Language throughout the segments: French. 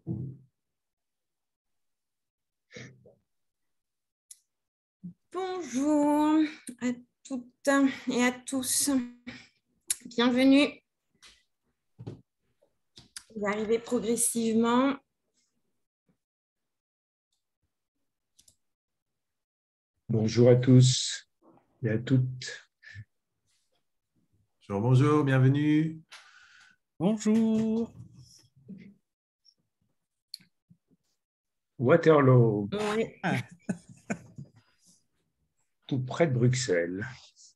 Bonjour à toutes et à tous. Bienvenue. Vous arrivez progressivement. Bonjour à tous et à toutes. Bonjour, bonjour, bienvenue. Bonjour. Waterloo, Oui. tout près de Bruxelles.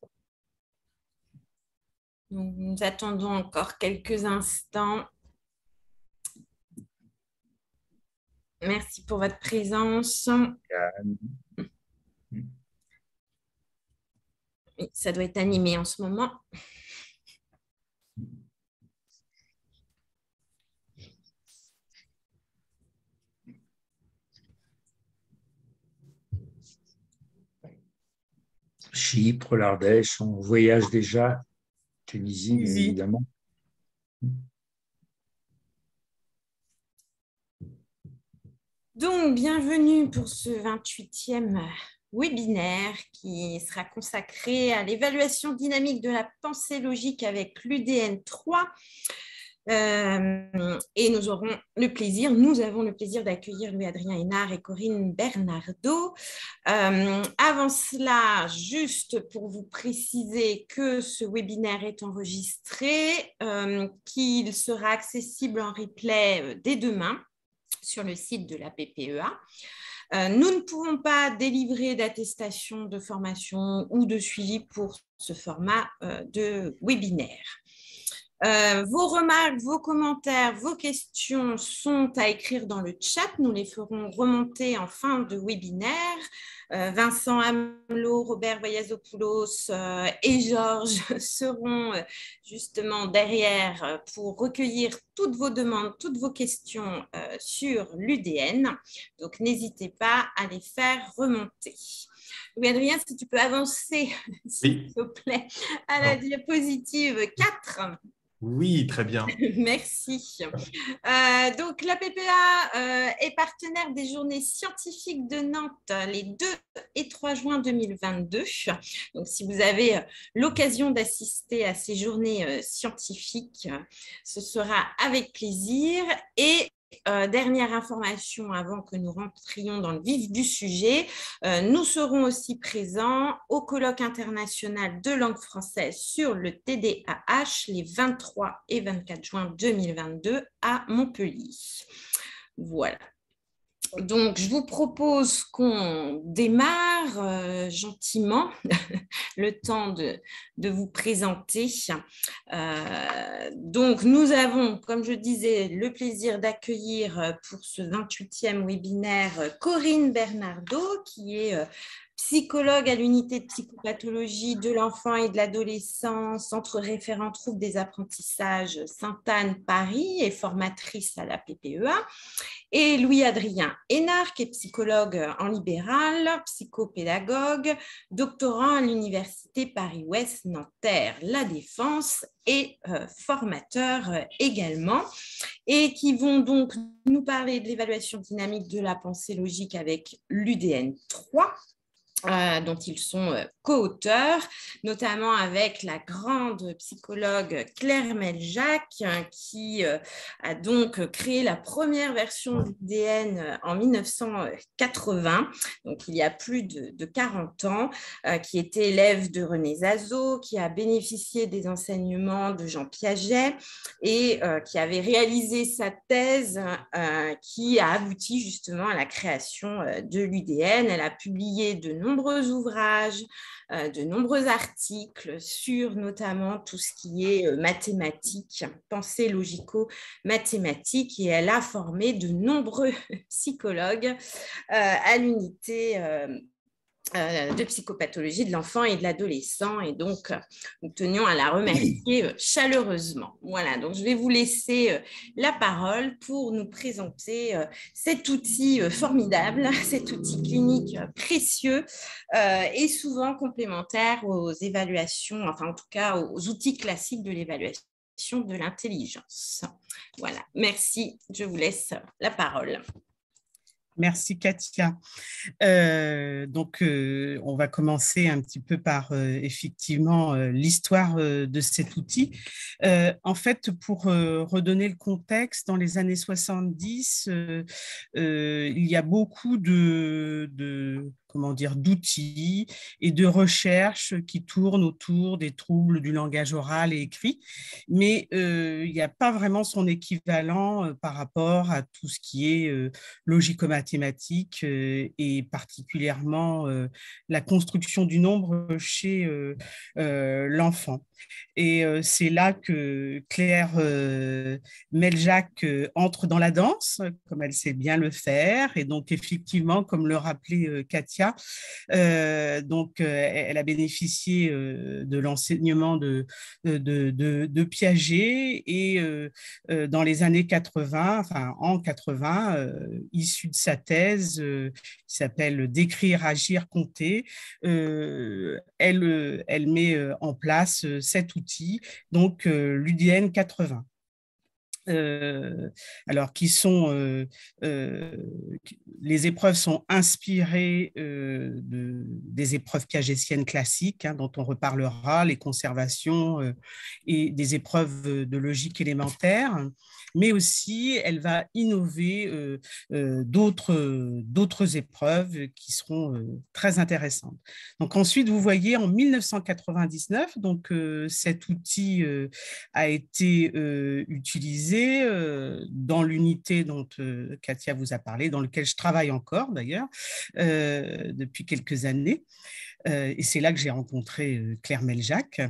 Donc, nous attendons encore quelques instants. Merci pour votre présence. Oui, ça doit être animé en ce moment. Chypre, l'Ardèche, on voyage déjà. Tunisie, bien évidemment. Donc, bienvenue pour ce 28e webinaire qui sera consacré à l'évaluation dynamique de la pensée logique avec l'UDN 3. Et nous avons le plaisir d'accueillir Louis-Adrien Hénard et Corinne Bernardo. Avant cela, juste pour vous préciser que ce webinaire est enregistré, qu'il sera accessible en replay dès demain sur le site de la PPEA. Nous ne pouvons pas délivrer d'attestation de formation ou de suivi pour ce format de webinaire. Vos remarques, vos commentaires, vos questions sont à écrire dans le chat. Nous les ferons remonter en fin de webinaire. Vincent Amelot, Robert Vallazopoulos et Georges seront justement derrière pour recueillir toutes vos demandes, toutes vos questions sur l'UDN. Donc, n'hésitez pas à les faire remonter. Louis-Adrien, si tu peux avancer, s'il te plaît, à la diapositive 4. Oui, très bien. Merci. Donc, la PPA est partenaire des journées scientifiques de Nantes les 2 et 3 juin 2022. Donc, si vous avez l'occasion d'assister à ces journées scientifiques, ce sera avec plaisir. Et dernière information avant que nous rentrions dans le vif du sujet, nous serons aussi présents au colloque international de langue française sur le TDAH les 23 et 24 juin 2022 à Montpellier. Voilà. Donc, je vous propose qu'on démarre gentiment le temps de vous présenter. Donc, nous avons, comme je disais, le plaisir d'accueillir pour ce 28e webinaire Corinne Bernardo, qui est psychologue à l'unité de psychopathologie de l'enfant et de l'adolescent, centre référent troubles des apprentissages Sainte-Anne, Paris, et formatrice à la PPEA. Et Louis-Adrien Hénard, qui est psychologue en libéral, psychopédagogue, doctorant à l'Université Paris-Ouest Nanterre La Défense et formateur également, et qui vont donc nous parler de l'évaluation dynamique de la pensée logique avec l'UDN 3. Dont ils sont co-auteurs, notamment avec la grande psychologue Claire Meljac, qui a donc créé la première version du l'UDN en 1980, donc il y a plus de 40 ans, qui était élève de René Zazot, qui a bénéficié des enseignements de Jean Piaget et qui avait réalisé sa thèse qui a abouti justement à la création de l'UDN. Elle a publié de nombreux ouvrages, de nombreux articles sur notamment tout ce qui est mathématiques, pensée logico-mathématique, et elle a formé de nombreux psychologues à l'unité de psychopathologie de l'enfant et de l'adolescent, et donc nous tenions à la remercier chaleureusement. Voilà, donc je vais vous laisser la parole pour nous présenter cet outil formidable, cet outil clinique précieux et souvent complémentaire aux évaluations, enfin en tout cas aux outils classiques de l'évaluation perception de l'intelligence. Voilà, merci, je vous laisse la parole. Merci Katia. On va commencer un petit peu par effectivement l'histoire de cet outil. En fait, pour redonner le contexte, dans les années 70, il y a beaucoup d'outils et de recherches qui tournent autour des troubles du langage oral et écrit, mais il n'y a pas vraiment son équivalent par rapport à tout ce qui est logico-mathématiques et particulièrement la construction du nombre chez l'enfant. Et c'est là que Claire Meljac entre dans la danse, comme elle sait bien le faire. Et donc, effectivement, comme le rappelait Katia, elle a bénéficié de l'enseignement de Piaget et dans les années 80, enfin en 80, issu de sa thèse qui s'appelle Décrire, agir, compter, elle met en place cet outil, donc l'UDN 80. Alors, les épreuves sont inspirées des épreuves piagétiennes classiques, dont on reparlera, les conservations et des épreuves de logique élémentaire, mais aussi elle va innover d'autres épreuves qui seront très intéressantes. Donc ensuite, vous voyez, en 1999, cet outil a été utilisé dans l'unité dont Katia vous a parlé, dans lequel je travaille encore d'ailleurs depuis quelques années. Et c'est là que j'ai rencontré Claire Meljac.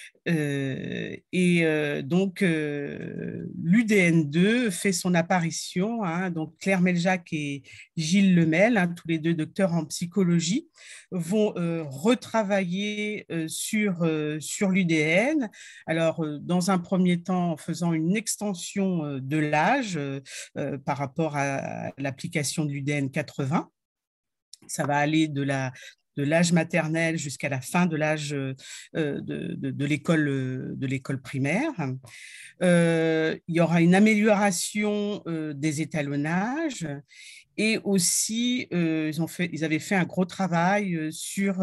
L'UDN2 fait son apparition. Donc Claire Meljac et Gilles Lemel, tous les deux docteurs en psychologie, vont retravailler sur l'UDN. Alors, dans un premier temps, en faisant une extension de l'âge par rapport à l'application de l'UDN 80. Ça va aller de l'âge maternel jusqu'à la fin de l'âge de l'école primaire. Il y aura une amélioration des étalonnages et aussi ils avaient fait un gros travail sur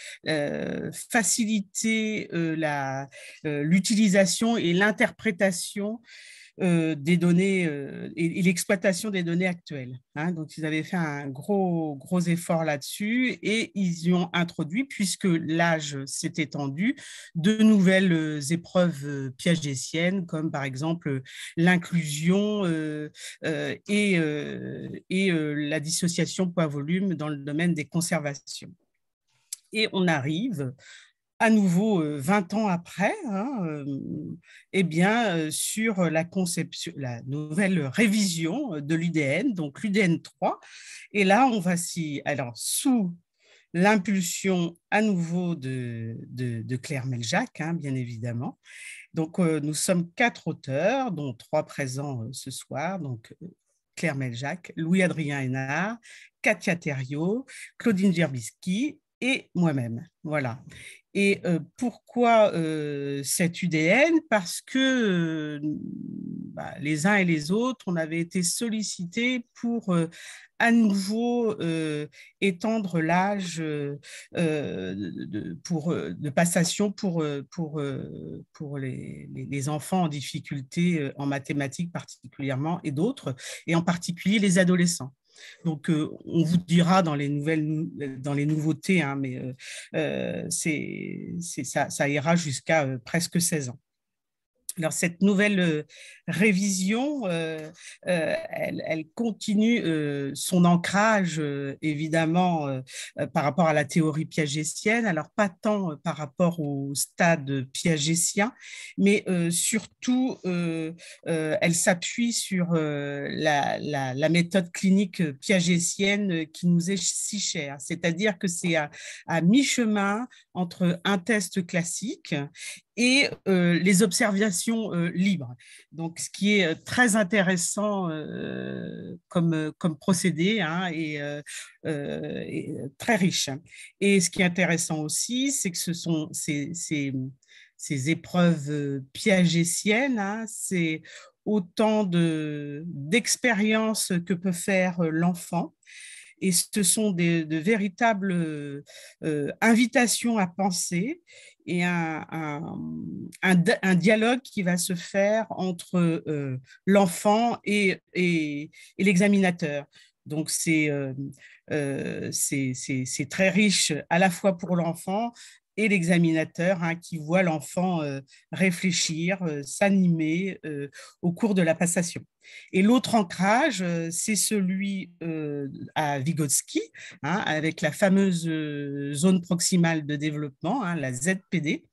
faciliter l'utilisation et l'interprétation des données et l'exploitation des données actuelles. Donc, ils avaient fait un gros effort là-dessus et ils y ont introduit, puisque l'âge s'est étendu, de nouvelles épreuves piagétiennes, comme par exemple l'inclusion et la dissociation poids-volume dans le domaine des conservations. Et on arrive à nouveau 20 ans après, sur la conception, la nouvelle révision de l'UDN, donc l'UDN 3. Et là, on va sous l'impulsion à nouveau de Claire Meljac, bien évidemment. Donc, nous sommes 4 auteurs, dont 3 présents ce soir. Donc, Claire Meljac, Louis-Adrien Hénard, Katia Thériault, Claudine Gerbisky et moi-même. Voilà. Et pourquoi cette UDN? Parce que les uns et les autres, on avait été sollicités pour à nouveau étendre l'âge de passation pour les enfants en difficulté en mathématiques particulièrement et d'autres, et en particulier les adolescents. Donc, on vous dira dans les nouveautés, mais ça ira jusqu'à presque 16 ans. Alors, cette nouvelle révision, elle continue son ancrage, évidemment, par rapport à la théorie piagétienne. Alors, pas tant par rapport au stade piagétien, mais surtout, elle s'appuie sur la méthode clinique piagétienne qui nous est si chère. C'est-à-dire que c'est à mi-chemin entre un test classique et les observations libres. Donc, ce qui est très intéressant comme procédé et très riche. Et ce qui est intéressant aussi, c'est que ces épreuves piagétiennes, hein, c'est autant d'expériences que peut faire l'enfant. Et ce sont de véritables invitations à penser et un dialogue qui va se faire entre l'enfant et l'examinateur. Donc, c'est très riche à la fois pour l'enfant et l'examinateur, hein, qui voit l'enfant réfléchir, s'animer au cours de la passation. Et l'autre ancrage, c'est celui à Vygotsky, hein, avec la fameuse zone proximale de développement, hein, la ZPD.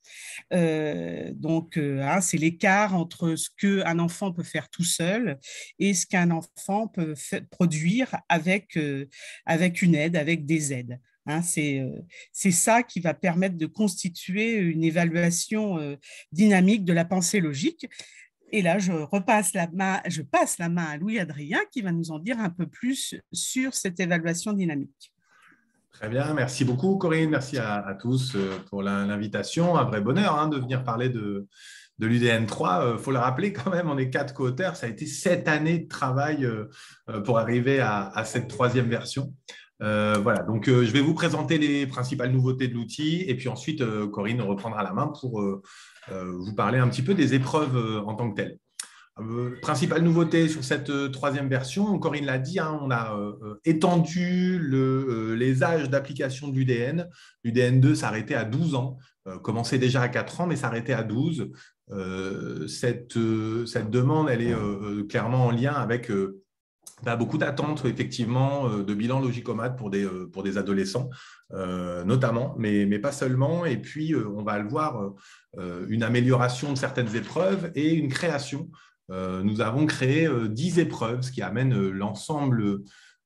Donc, hein, c'est l'écart entre ce qu'un enfant peut faire tout seul et ce qu'un enfant peut produire avec une aide, avec des aides. Hein, c'est ça qui va permettre de constituer une évaluation dynamique de la pensée logique. Et là, je passe la main à Louis-Adrien qui va nous en dire un peu plus sur cette évaluation dynamique. Très bien, merci beaucoup Corinne, merci à tous pour l'invitation. Un vrai bonheur, hein, de venir parler de l'UDN 3. Il faut le rappeler quand même, on est 4 co-auteurs, ça a été 7 années de travail pour arriver à cette 3e version. Voilà, donc je vais vous présenter les principales nouveautés de l'outil et puis ensuite Corinne reprendra la main pour vous parler un petit peu des épreuves en tant que telles. Principale nouveauté sur cette 3e version, Corinne l'a dit, hein, on a étendu les âges d'application de l'UDN. L'UDN 2 s'arrêtait à 12 ans, commençait déjà à 4 ans, mais s'arrêtait à 12. Cette demande, elle est clairement en lien avec beaucoup d'attentes, effectivement, de bilan logicomate pour des adolescents, notamment, mais pas seulement. Et puis, on va le voir, une amélioration de certaines épreuves et une création. Nous avons créé 10 épreuves, ce qui amène l'ensemble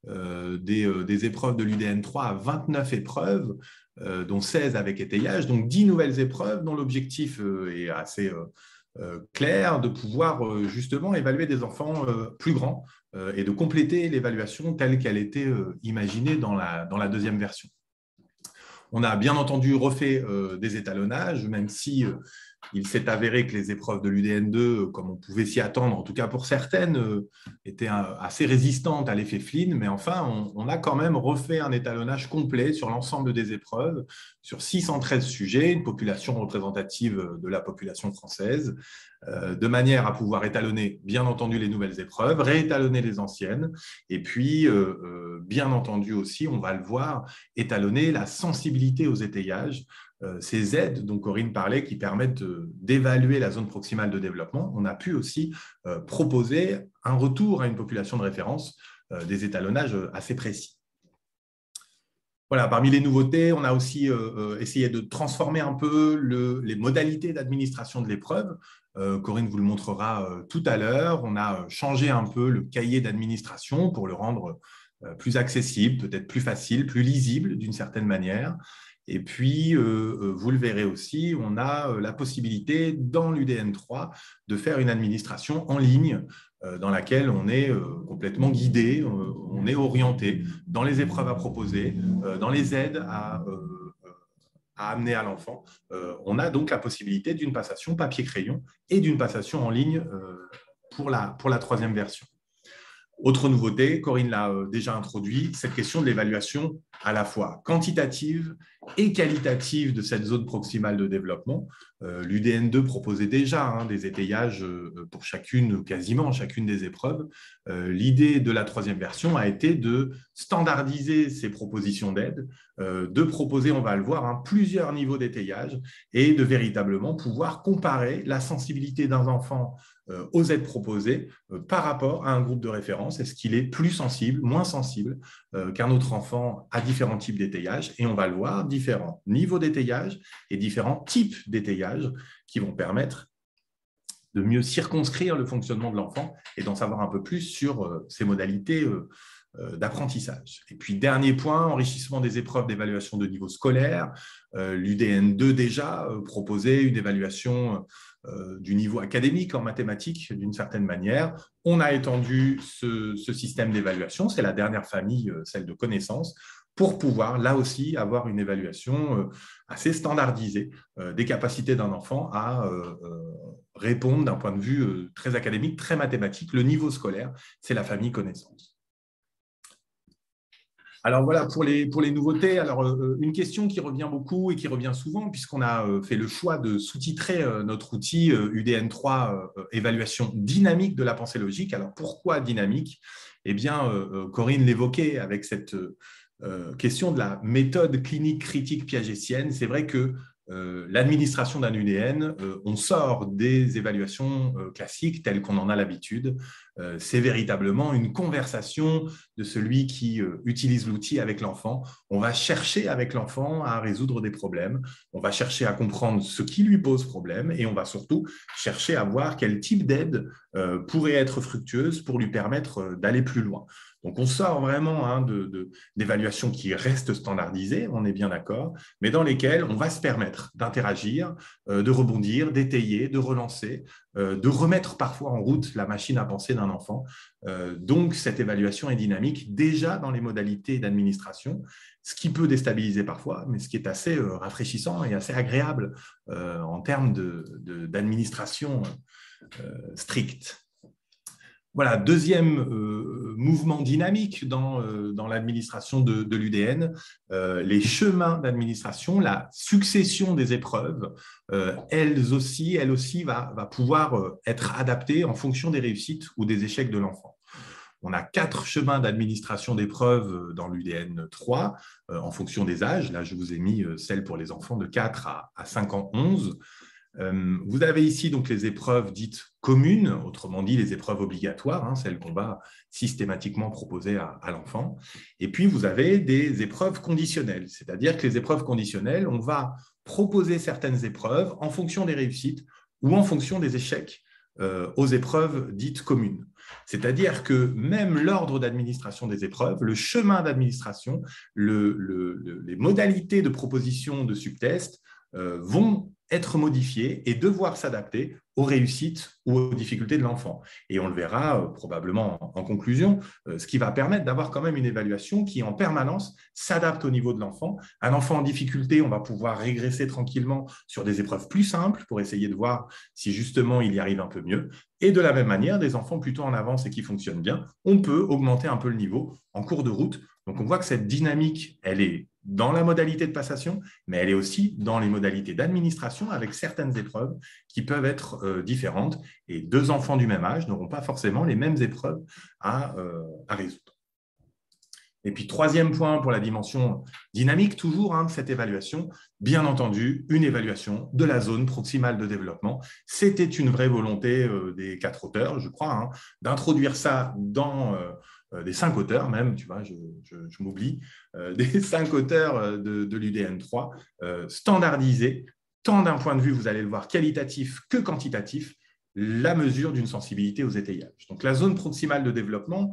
des épreuves de l'UDN 3 à 29 épreuves, dont 16 avec étayage, donc 10 nouvelles épreuves dont l'objectif est assez clair, de pouvoir justement évaluer des enfants plus grands et de compléter l'évaluation telle qu'elle était imaginée dans la 2e version. On a bien entendu refait des étalonnages, même si il s'est avéré que les épreuves de l'UDN 2, comme on pouvait s'y attendre, en tout cas pour certaines, étaient assez résistantes à l'effet Flynn, mais enfin, on a quand même refait un étalonnage complet sur l'ensemble des épreuves, sur 613 sujets, une population représentative de la population française, de manière à pouvoir étalonner, bien entendu, les nouvelles épreuves, réétalonner les anciennes, et puis, bien entendu aussi, on va le voir, étalonner la sensibilité aux étayages, ces aides dont Corinne parlait qui permettent d'évaluer la zone proximale de développement. On a pu aussi proposer un retour à une population de référence, des étalonnages assez précis. Voilà, parmi les nouveautés, on a aussi essayé de transformer un peu les modalités d'administration de l'épreuve. Corinne vous le montrera tout à l'heure. On a changé un peu le cahier d'administration pour le rendre plus accessible, peut-être plus facile, plus lisible d'une certaine manière. Et puis, vous le verrez aussi, on a la possibilité dans l'UDN 3 de faire une administration en ligne dans laquelle on est complètement guidé, on est orienté dans les épreuves à proposer, dans les aides à amener à l'enfant. On a donc la possibilité d'une passation papier-crayon et d'une passation en ligne pour la 3e version. Autre nouveauté, Corinne l'a déjà introduit, cette question de l'évaluation à la fois quantitative et qualitative de cette zone proximale de développement. L'UDN 2 proposait déjà des étayages pour quasiment chacune des épreuves. L'idée de la 3e version a été de standardiser ces propositions d'aide, de proposer, on va le voir, plusieurs niveaux d'étayage et de véritablement pouvoir comparer la sensibilité d'un enfant aux aides proposées par rapport à un groupe de référence. Est-ce qu'il est plus sensible, moins sensible qu'un autre enfant à différents types d'étayage? Et on va le voir, différents niveaux d'étayage et différents types d'étayage qui vont permettre de mieux circonscrire le fonctionnement de l'enfant et d'en savoir un peu plus sur ses modalités d'apprentissage. Et puis, dernier point, enrichissement des épreuves d'évaluation de niveau scolaire. L'UDN 2 déjà proposait une évaluation du niveau académique en mathématiques d'une certaine manière. On a étendu ce système d'évaluation, c'est la dernière famille, celle de connaissances, pour pouvoir, là aussi, avoir une évaluation assez standardisée des capacités d'un enfant à répondre d'un point de vue très académique, très mathématique. Le niveau scolaire, c'est la famille connaissance. Alors voilà, pour les nouveautés, alors une question qui revient beaucoup et qui revient souvent, puisqu'on a fait le choix de sous-titrer notre outil UDN3 évaluation dynamique de la pensée logique. Alors pourquoi dynamique? Eh bien, Corinne l'évoquait avec cette question de la méthode clinique critique piagétienne. C'est vrai que l'administration d'un UDN, on sort des évaluations classiques telles qu'on en a l'habitude. C'est véritablement une conversation de celui qui utilise l'outil avec l'enfant. On va chercher avec l'enfant à résoudre des problèmes. On va chercher à comprendre ce qui lui pose problème et on va surtout chercher à voir quel type d'aide pourrait être fructueuse pour lui permettre d'aller plus loin. Donc, on sort vraiment d'évaluations qui restent standardisées, on est bien d'accord, mais dans lesquelles on va se permettre d'interagir, de rebondir, d'étayer, de relancer, de remettre parfois en route la machine à penser d'un enfant. Donc, cette évaluation est dynamique déjà dans les modalités d'administration, ce qui peut déstabiliser parfois, mais ce qui est assez rafraîchissant et assez agréable en termes d'administration stricte. Voilà, deuxième mouvement dynamique dans l'administration de l'UDN, les chemins d'administration, la succession des épreuves, elle aussi va pouvoir être adaptée en fonction des réussites ou des échecs de l'enfant. On a 4 chemins d'administration d'épreuves dans l'UDN 3 en fonction des âges. Là, je vous ai mis celle pour les enfants de 4 à 5 ans 11. Vous avez ici donc les épreuves dites communes, autrement dit les épreuves obligatoires, celles qu'on va systématiquement proposer à l'enfant. Et puis, vous avez des épreuves conditionnelles, c'est-à-dire que les épreuves conditionnelles, on va proposer certaines épreuves en fonction des réussites ou en fonction des échecs aux épreuves dites communes. C'est-à-dire que même l'ordre d'administration des épreuves, le chemin d'administration, les modalités de proposition de subtests vont être modifiés et devoir s'adapter aux réussites ou aux difficultés de l'enfant. Et on le verra probablement en conclusion, ce qui va permettre d'avoir quand même une évaluation qui en permanence s'adapte au niveau de l'enfant. Un enfant en difficulté, on va pouvoir régresser tranquillement sur des épreuves plus simples pour essayer de voir si justement il y arrive un peu mieux. Et de la même manière, des enfants plutôt en avance et qui fonctionnent bien, on peut augmenter un peu le niveau en cours de route. Donc on voit que cette dynamique, elle est dans la modalité de passation, mais elle est aussi dans les modalités d'administration avec certaines épreuves qui peuvent être différentes. Et 2 enfants du même âge n'auront pas forcément les mêmes épreuves à résoudre. Et puis, 3e point pour la dimension dynamique, toujours de cette évaluation, bien entendu, une évaluation de la zone proximale de développement. C'était une vraie volonté des 4 auteurs, je crois, d'introduire ça dans des 5 auteurs même, tu vois, je m'oublie, des 5 auteurs de l'UDN 3, standardisés, tant d'un point de vue, vous allez le voir, qualitatif que quantitatif, la mesure d'une sensibilité aux étayages. Donc, la zone proximale de développement,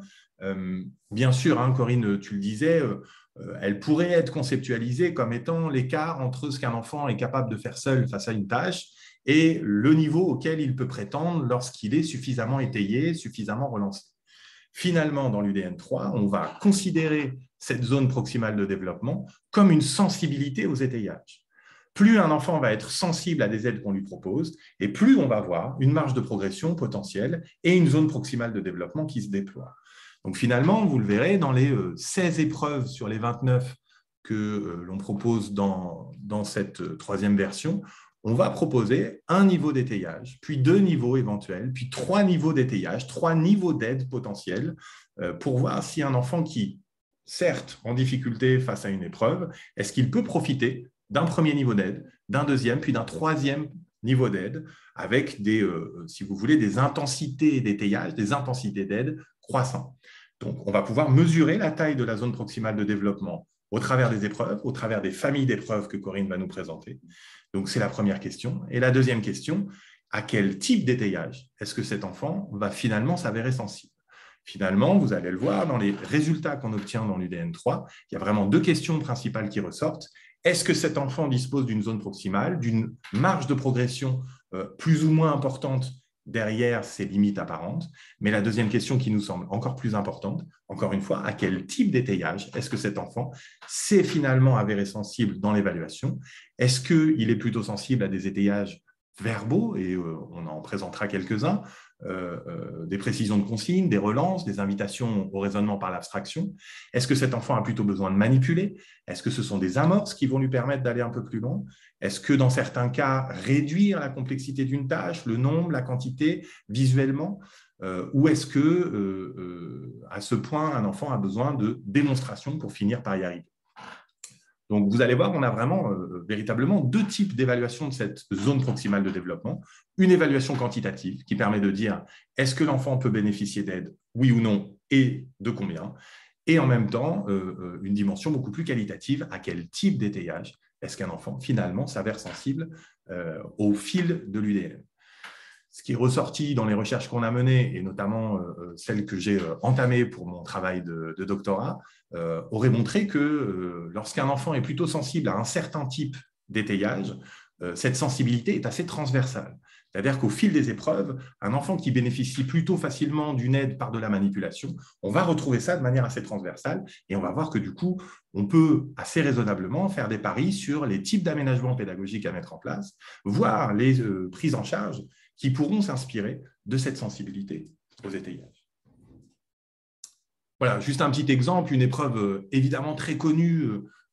bien sûr, Corinne, tu le disais, elle pourrait être conceptualisée comme étant l'écart entre ce qu'un enfant est capable de faire seul face à une tâche et le niveau auquel il peut prétendre lorsqu'il est suffisamment étayé, suffisamment relancé. Finalement, dans l'UDN 3, on va considérer cette zone proximale de développement comme une sensibilité aux étayages. Plus un enfant va être sensible à des aides qu'on lui propose, et plus on va avoir une marge de progression potentielle et une zone proximale de développement qui se déploie. Donc finalement, vous le verrez, dans les 16 épreuves sur les 29 que l'on propose dans cette 3e version, on va proposer un niveau d'étayage, puis 2 niveaux éventuels, puis 3 niveaux d'étayage, 3 niveaux d'aide potentiels pour voir si un enfant qui, certes, en difficulté face à une épreuve, est-ce qu'il peut profiter d'un premier niveau d'aide, d'un deuxième, puis d'un 3e niveau d'aide, avec si vous voulez, des intensités d'étayage, des intensités d'aide croissantes. Donc, on va pouvoir mesurer la taille de la zone proximale de développement au travers des épreuves, au travers des familles d'épreuves que Corinne va nous présenter. Donc, c'est la première question. Et la deuxième question, à quel type d'étayage est-ce que cet enfant va finalement s'avérer sensible? Finalement, vous allez le voir, dans les résultats qu'on obtient dans l'UDN 3, il y a vraiment 2 questions principales qui ressortent. Est-ce que cet enfant dispose d'une zone proximale, d'une marge de progression plus ou moins importantes derrière ces limites apparentes. Mais la deuxième question qui nous semble encore plus importante, encore une fois, à quel type d'étayage est-ce que cet enfant s'est finalement avéré sensible dans l'évaluation? Est-ce qu'il est plutôt sensible à des étayages verbaux, et on en présentera quelques-uns, des précisions de consignes, des relances, des invitations au raisonnement par l'abstraction? Est-ce que cet enfant a plutôt besoin de manipuler? Est-ce que ce sont des amorces qui vont lui permettre d'aller un peu plus loin? Est-ce que dans certains cas, réduire la complexité d'une tâche, le nombre, la quantité, visuellement, ou est-ce que, à ce point, un enfant a besoin de démonstration pour finir par y arriver? Donc, vous allez voir, on a vraiment véritablement deux types d'évaluation de cette zone proximale de développement. Une évaluation quantitative qui permet de dire est-ce que l'enfant peut bénéficier d'aide, oui ou non, et de combien. Et en même temps, une dimension beaucoup plus qualitative, à quel type d'étayage est-ce qu'un enfant, finalement, s'avère sensible au fil de l'UDN. Ce qui est ressorti dans les recherches qu'on a menées, et notamment celles que j'ai entamées pour mon travail de doctorat, aurait montré que lorsqu'un enfant est plutôt sensible à un certain type d'étayage, cette sensibilité est assez transversale. C'est-à-dire qu'au fil des épreuves, un enfant qui bénéficie plutôt facilement d'une aide par de la manipulation, on va retrouver ça de manière assez transversale, et on va voir que du coup, on peut assez raisonnablement faire des paris sur les types d'aménagements pédagogiques à mettre en place, voire les prises en charge qui pourront s'inspirer de cette sensibilité aux étayages. Voilà, juste un petit exemple, une épreuve évidemment très connue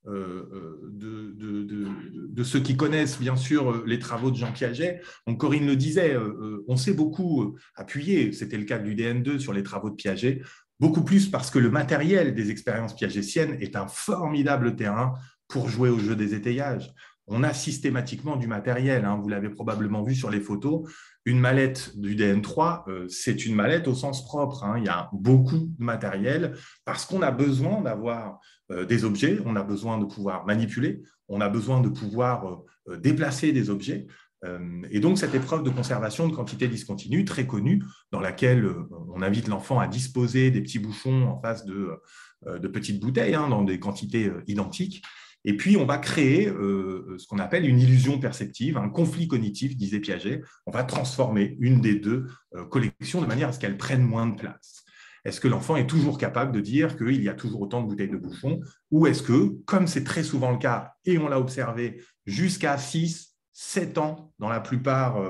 de ceux qui connaissent bien sûr les travaux de Jean Piaget. Donc Corinne le disait, on s'est beaucoup appuyé, c'était le cas de l'UDN2 sur les travaux de Piaget, beaucoup plus parce que le matériel des expériences piagétiennes est un formidable terrain pour jouer au jeu des étayages. On a systématiquement du matériel, hein, vous l'avez probablement vu sur les photos. Une mallette du DN3, c'est une mallette au sens propre, hein. Il y a beaucoup de matériel parce qu'on a besoin d'avoir des objets, on a besoin de pouvoir manipuler, on a besoin de pouvoir déplacer des objets. Et donc, cette épreuve de conservation de quantité discontinue, très connue, dans laquelle on invite l'enfant à disposer des petits bouchons en face de petites bouteilles, hein, dans des quantités identiques. Et puis, on va créer ce qu'on appelle une illusion perceptive, un conflit cognitif, disait Piaget. On va transformer une des deux collections de manière à ce qu'elles prennent moins de place. Est-ce que l'enfant est toujours capable de dire qu'il y a toujours autant de bouteilles de bouchons? Ou est-ce que, comme c'est très souvent le cas, et on l'a observé jusqu'à 6, 7 ans dans la plupart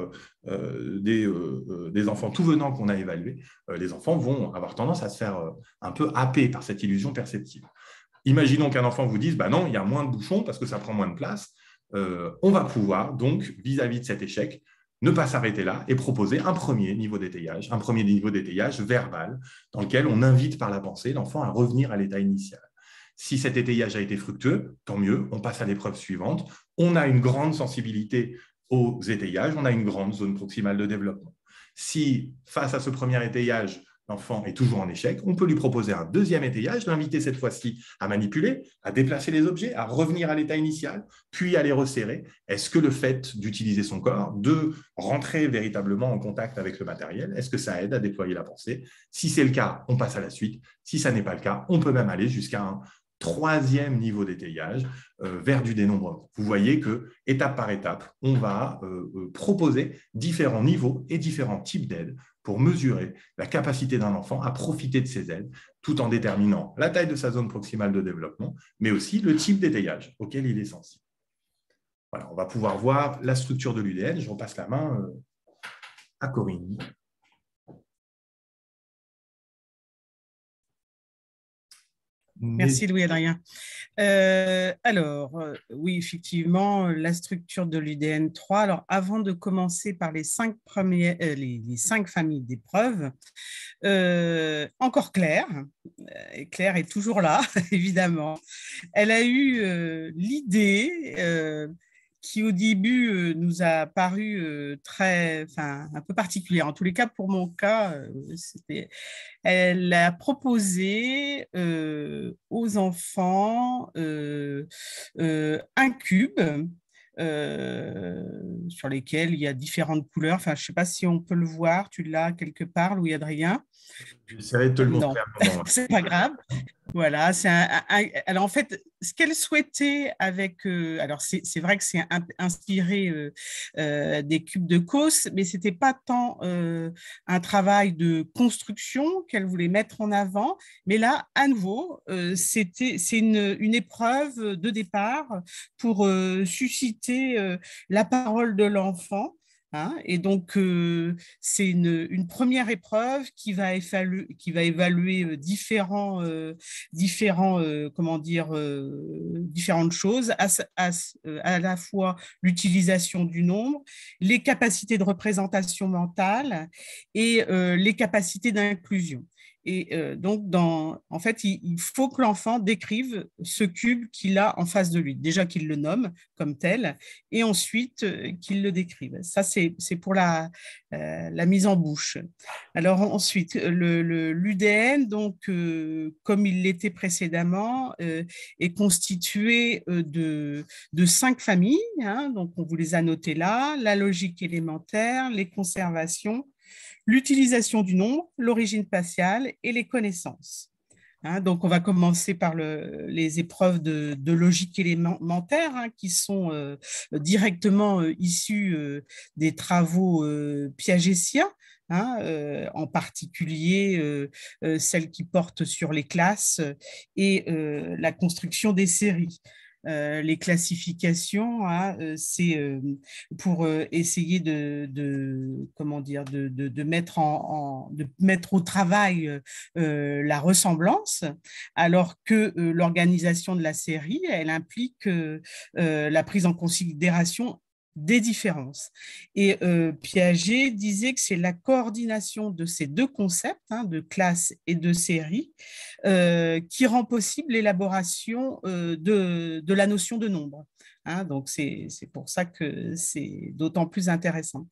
des enfants tout venant qu'on a évalués, les enfants vont avoir tendance à se faire un peu happer par cette illusion perceptive. Imaginons qu'un enfant vous dise bah non, il y a moins de bouchons parce que ça prend moins de place. On va pouvoir donc, vis-à-vis de cet échec, ne pas s'arrêter là et proposer un premier niveau d'étayage verbal, dans lequel on invite par la pensée l'enfant à revenir à l'état initial. Si cet étayage a été fructueux, tant mieux, on passe à l'épreuve suivante. On a une grande sensibilité aux étayages, on a une grande zone proximale de développement. Si, face à ce premier étayage, l'enfant est toujours en échec, on peut lui proposer un deuxième étayage, l'inviter cette fois-ci à manipuler, à déplacer les objets, à revenir à l'état initial, puis à les resserrer. Est-ce que le fait d'utiliser son corps, de rentrer véritablement en contact avec le matériel, est-ce que ça aide à déployer la pensée? Si c'est le cas, on passe à la suite. Si ça n'est pas le cas, on peut même aller jusqu'à un troisième niveau d'étayage vers du dénombrement. Vous voyez que, étape par étape, on va proposer différents niveaux et différents types d'aides pour mesurer la capacité d'un enfant à profiter de ces aides, tout en déterminant la taille de sa zone proximale de développement, mais aussi le type d'étayage auquel il est sensible. Voilà, on va pouvoir voir la structure de l'UDN. Je repasse la main à Corinne. Merci Louis-Adrien. Oui, effectivement, la structure de l'UDN 3. Alors, avant de commencer par les 5 familles d'épreuves, encore Claire. Claire est toujours là, évidemment. Elle a eu l'idée qui au début nous a paru un peu particulière. En tous les cas, pour mon cas, elle a proposé aux enfants un cube sur lesquels il y a différentes couleurs. Enfin, je ne sais pas si on peut le voir. Tu l'as quelque part, Louis-Adrien? J'essaierai de te le montrer. Non, c'est pas grave. Voilà, alors en fait, ce qu'elle souhaitait avec, alors c'est vrai que c'est inspiré des cubes de Causse, mais c'était pas tant un travail de construction qu'elle voulait mettre en avant, mais là, à nouveau, c'est une épreuve de départ pour susciter la parole de l'enfant. Hein, et donc, c'est une première épreuve qui va évaluer comment dire, différentes choses, à la fois l'utilisation du nombre, les capacités de représentation mentale et les capacités d'inclusion. Et donc, en fait, il faut que l'enfant décrive ce cube qu'il a en face de lui. Déjà qu'il le nomme comme tel, et ensuite qu'il le décrive. Ça, c'est pour la mise en bouche. Alors ensuite, l'UDN, donc, comme il l'était précédemment, est constitué de 5 familles. Hein, donc, on vous les a notées là. La logique élémentaire, les conservations, l'utilisation du nombre, l'origine spatiale et les connaissances. Hein, donc, on va commencer par les épreuves de logique élémentaire hein, qui sont directement issues des travaux piagétiens. Hein, en particulier celles qui portent sur les classes et la construction des séries. Les classifications, hein, c'est pour essayer comment dire, de mettre de mettre au travail la ressemblance, alors que l'organisation de la série, elle implique la prise en considération des différences. Et Piaget disait que c'est la coordination de ces deux concepts, hein, de classe et de série, qui rend possible l'élaboration de la notion de nombre. Hein, donc, c'est pour ça que c'est d'autant plus intéressant.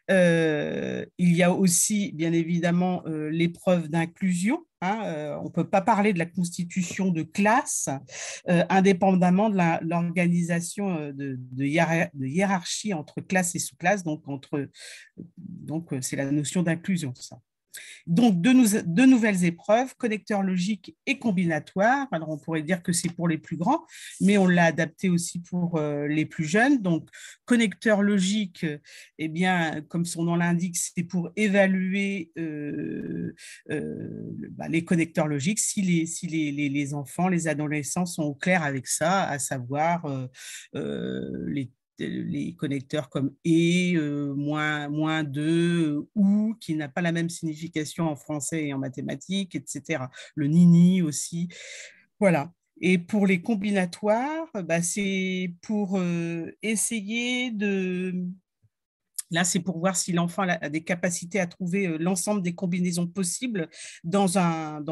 Il y a aussi, bien évidemment, l'épreuve d'inclusion. Hein, on ne peut pas parler de la constitution de classe indépendamment de l'organisation de hiérarchie entre classe et sous-classe. Donc, c'est la notion d'inclusion, ça. Donc, deux nouvelles épreuves, connecteur logique et combinatoire. Alors, on pourrait dire que c'est pour les plus grands, mais on l'a adapté aussi pour les plus jeunes. Donc, connecteur logique, eh bien, comme son nom l'indique, c'est pour évaluer les connecteurs logiques, si les enfants, les adolescents sont au clair avec ça, à savoir les connecteurs comme et, moins 2, ou, qui n'a pas la même signification en français et en mathématiques, etc. Le nini aussi. Voilà. Et pour les combinatoires, c'est pour essayer de... Là, c'est pour voir si l'enfant a des capacités à trouver l'ensemble des combinaisons possibles dans un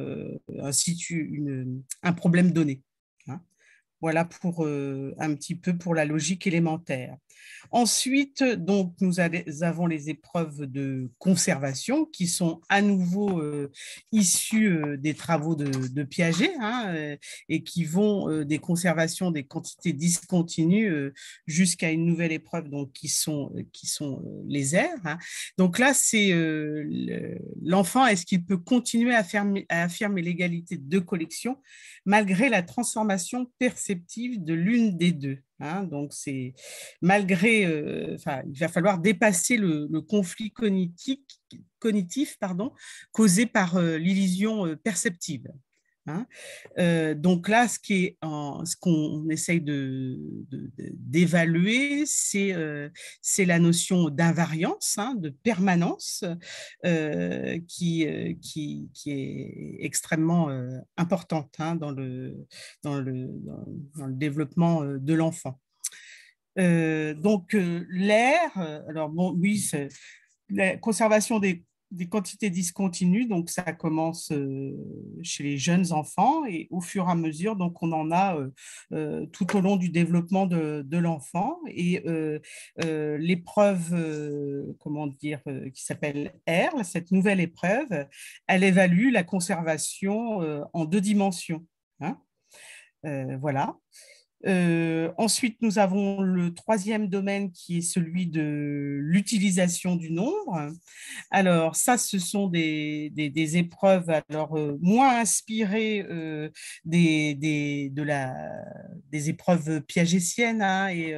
problème donné. Hein. Voilà pour un petit peu pour la logique élémentaire. Ensuite, donc, nous avons les épreuves de conservation qui sont à nouveau issues des travaux de Piaget hein, et qui vont des conservations des quantités discontinues jusqu'à une nouvelle épreuve donc, qui sont les aires. Hein. Donc là, c'est l'enfant, est-ce qu'il peut continuer à affirmer l'égalité de collection malgré la transformation perceptive de l'une des deux. Hein, donc, c'est malgré, il va falloir dépasser le conflit cognitif causé par l'illusion perceptive. Hein. Donc là, ce qu'on essaye d'évaluer, c'est la notion d'invariance, hein, de permanence, qui est extrêmement importante hein, dans le développement de l'enfant. Donc, l'air, alors bon, oui, c'est la conservation des quantités discontinues, donc ça commence chez les jeunes enfants et au fur et à mesure, donc on en a tout au long du développement de l'enfant. Et l'épreuve, comment dire, qui s'appelle R, cette nouvelle épreuve, elle évalue la conservation en 2 dimensions. Hein. Voilà. Ensuite, nous avons le troisième domaine qui est celui de l'utilisation du nombre. Alors, ça, ce sont des épreuves alors, moins inspirées des épreuves piagétiennes, hein, et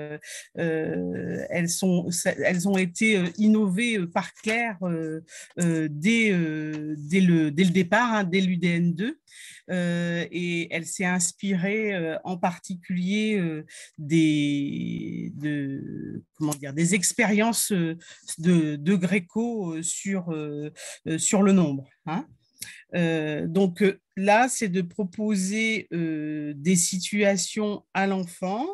elles ont été innovées par Claire dès le départ, hein, dès l'UDN2. Et elle s'est inspirée en particulier des expériences de Gréco sur le nombre, hein. Donc là, c'est de proposer des situations à l'enfant,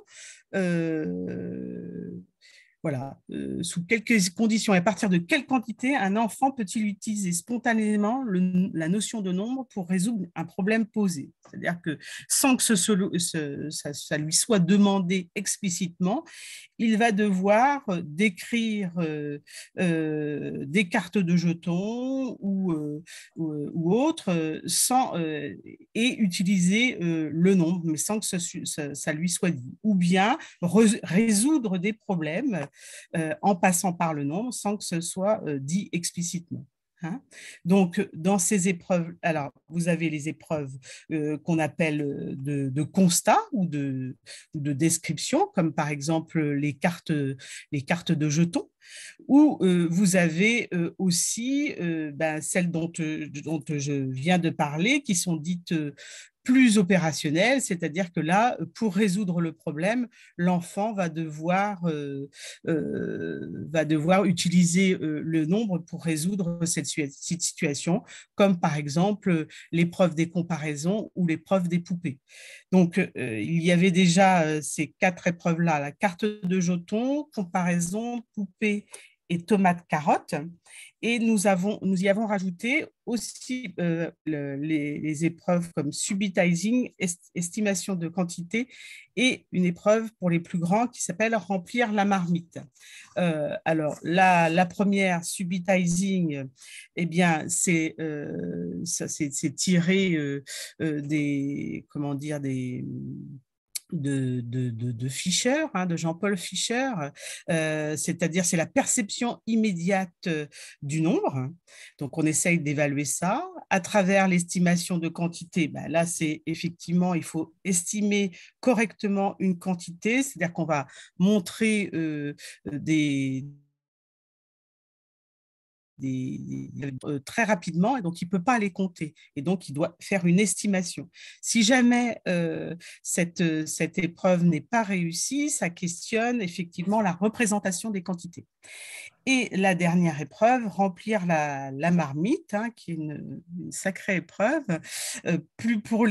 voilà, sous quelques conditions et à partir de quelle quantité un enfant peut-il utiliser spontanément la notion de nombre pour résoudre un problème posé. C'est-à-dire que sans que ça lui soit demandé explicitement, il va devoir décrire des cartes de jetons ou autres et utiliser le nombre, mais sans que ça lui soit dit. Ou bien résoudre des problèmes en passant par le nombre sans que ce soit dit explicitement. Hein. Donc, dans ces épreuves, alors vous avez les épreuves qu'on appelle de constat ou de description, comme par exemple les cartes de jetons, ou vous avez aussi celles dont je viens de parler, qui sont dites plus opérationnelles, c'est-à-dire que là, pour résoudre le problème, l'enfant va devoir utiliser le nombre pour résoudre cette situation, comme par exemple l'épreuve des comparaisons ou l'épreuve des poupées. Donc, il y avait déjà ces 4 épreuves-là, la carte de jetons, comparaison, poupée et tomate carotte. Et nous y avons rajouté aussi les épreuves comme subitizing, estimation de quantité, et une épreuve pour les plus grands qui s'appelle remplir la marmite. Alors, la première, subitizing, eh bien, c'est tiré de Fischer, hein, de Jean-Paul Fischer, c'est-à-dire c'est la perception immédiate du nombre. Donc, on essaye d'évaluer ça. À travers l'estimation de quantité, là, c'est effectivement, il faut estimer correctement une quantité, c'est-à-dire qu'on va montrer très rapidement, et donc il ne peut pas les compter. Et donc, il doit faire une estimation. Si jamais cette épreuve n'est pas réussie, ça questionne effectivement la représentation des quantités. Et la dernière épreuve, remplir la marmite, hein, qui est une sacrée épreuve, plutôt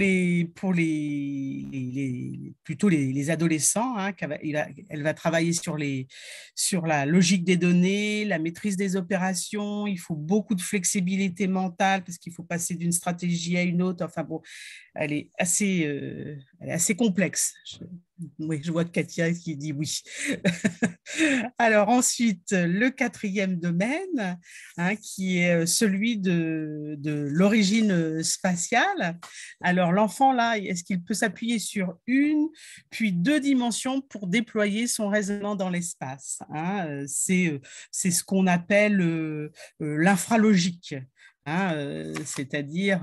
les adolescents, hein, elle va travailler sur la logique des données, la maîtrise des opérations. Il faut beaucoup de flexibilité mentale parce qu'il faut passer d'une stratégie à une autre. Enfin bon, elle est assez complexe. Oui, je vois Katia qui dit oui. Alors ensuite, le 4e domaine, hein, qui est celui de l'origine spatiale. Alors l'enfant, là, est-ce qu'il peut s'appuyer sur une, puis 2 dimensions pour déployer son raisonnement dans l'espace, hein, c'est ce qu'on appelle l'infralogique. Hein, c'est-à-dire,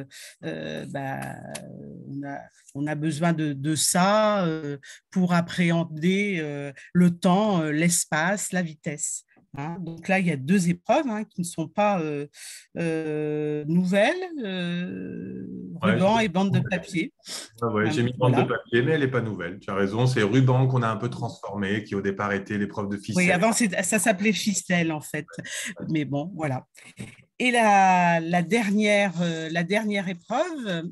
on a besoin de ça pour appréhender le temps, l'espace, la vitesse. Hein. Donc là, il y a 2 épreuves, hein, qui ne sont pas nouvelles, ruban et bande de papier. J'ai mis bande de papier, mais elle n'est pas nouvelle. Tu as raison, c'est ruban qu'on a un peu transformé, qui au départ était l'épreuve de ficelle. Oui, avant, ça s'appelait ficelle, en fait. Mais bon, voilà. Et la dernière épreuve,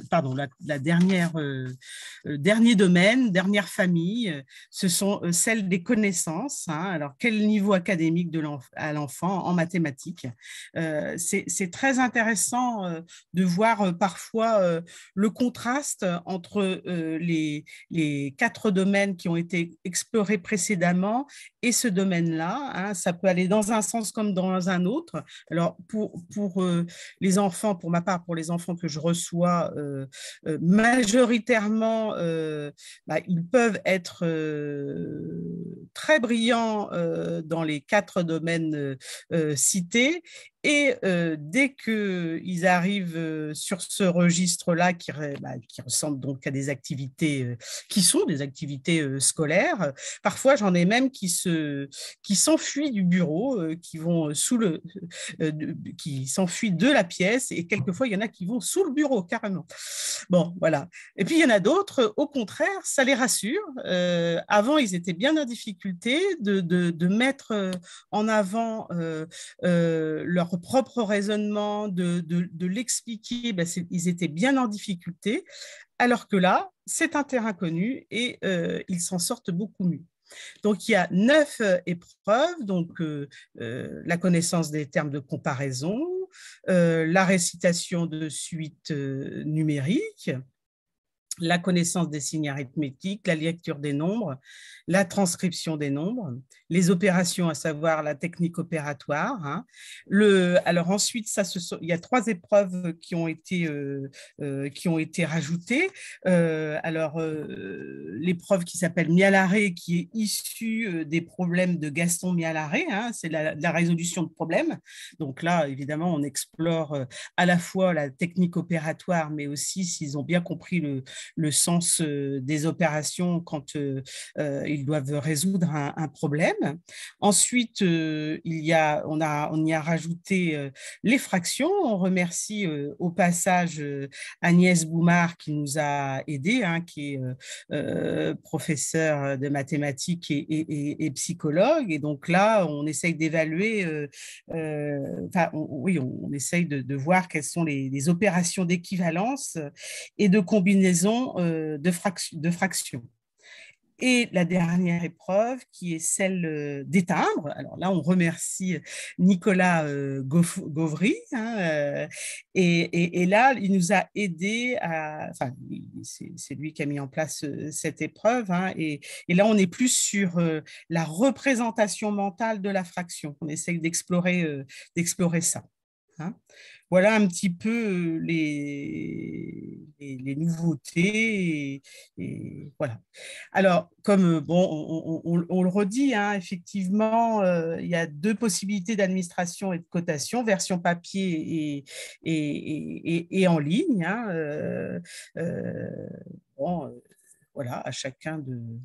dernier domaine, dernière famille, ce sont celles des connaissances. Hein. Alors, quel niveau académique à l'enfant en mathématiques? C'est très intéressant de voir parfois le contraste entre les 4 domaines qui ont été explorés précédemment et ce domaine-là. Hein. Ça peut aller dans un sens comme dans un autre. Alors, pour les enfants, pour ma part, pour les enfants que je reçois, majoritairement, ils peuvent être très brillants dans les 4 domaines cités. Et dès qu'ils arrivent sur ce registre-là, qui ressemble donc à des activités qui sont des activités scolaires, parfois j'en ai même qui s'enfuient du bureau, qui vont qui s'enfuient de la pièce, et quelquefois il y en a qui vont sous le bureau carrément. Bon, voilà. Et puis il y en a d'autres, au contraire, ça les rassure. Avant, ils étaient bien en difficulté de mettre en avant leur propre raisonnement, de l'expliquer, ils étaient bien en difficulté, alors que là, c'est un terrain connu et ils s'en sortent beaucoup mieux. Donc, il y a 9 épreuves, donc la connaissance des termes de comparaison, la récitation de suites numériques, la connaissance des signes arithmétiques, la lecture des nombres, la transcription des nombres, les opérations, à savoir la technique opératoire. Hein. Alors ensuite, il y a 3 épreuves qui ont été rajoutées. L'épreuve qui s'appelle Mialaré, qui est issue des problèmes de Gaston Mialaré, hein, c'est la résolution de problèmes. Donc là, évidemment, on explore à la fois la technique opératoire, mais aussi s'ils ont bien compris le sens des opérations quand ils doivent résoudre un problème. Ensuite, on y a rajouté les fractions. On remercie au passage Agnès Boumard qui nous a aidés, hein, qui est professeure de mathématiques et psychologue. Et donc là, on essaye d'évaluer, on essaye de voir quelles sont les opérations d'équivalence et de combinaison de fractions. Et la dernière épreuve, qui est celle des timbres. Alors là, on remercie Nicolas Gauvry. Hein, et là, il nous a aidés c'est lui qui a mis en place cette épreuve. Hein, et là, on est plus sur la représentation mentale de la fraction. On essaye d'explorer ça. Hein. Voilà un petit peu les nouveautés. Et voilà. Alors, comme on le redit, hein, effectivement, il y a 2 possibilités d'administration et de cotation, version papier et en ligne. Hein, voilà, à chacun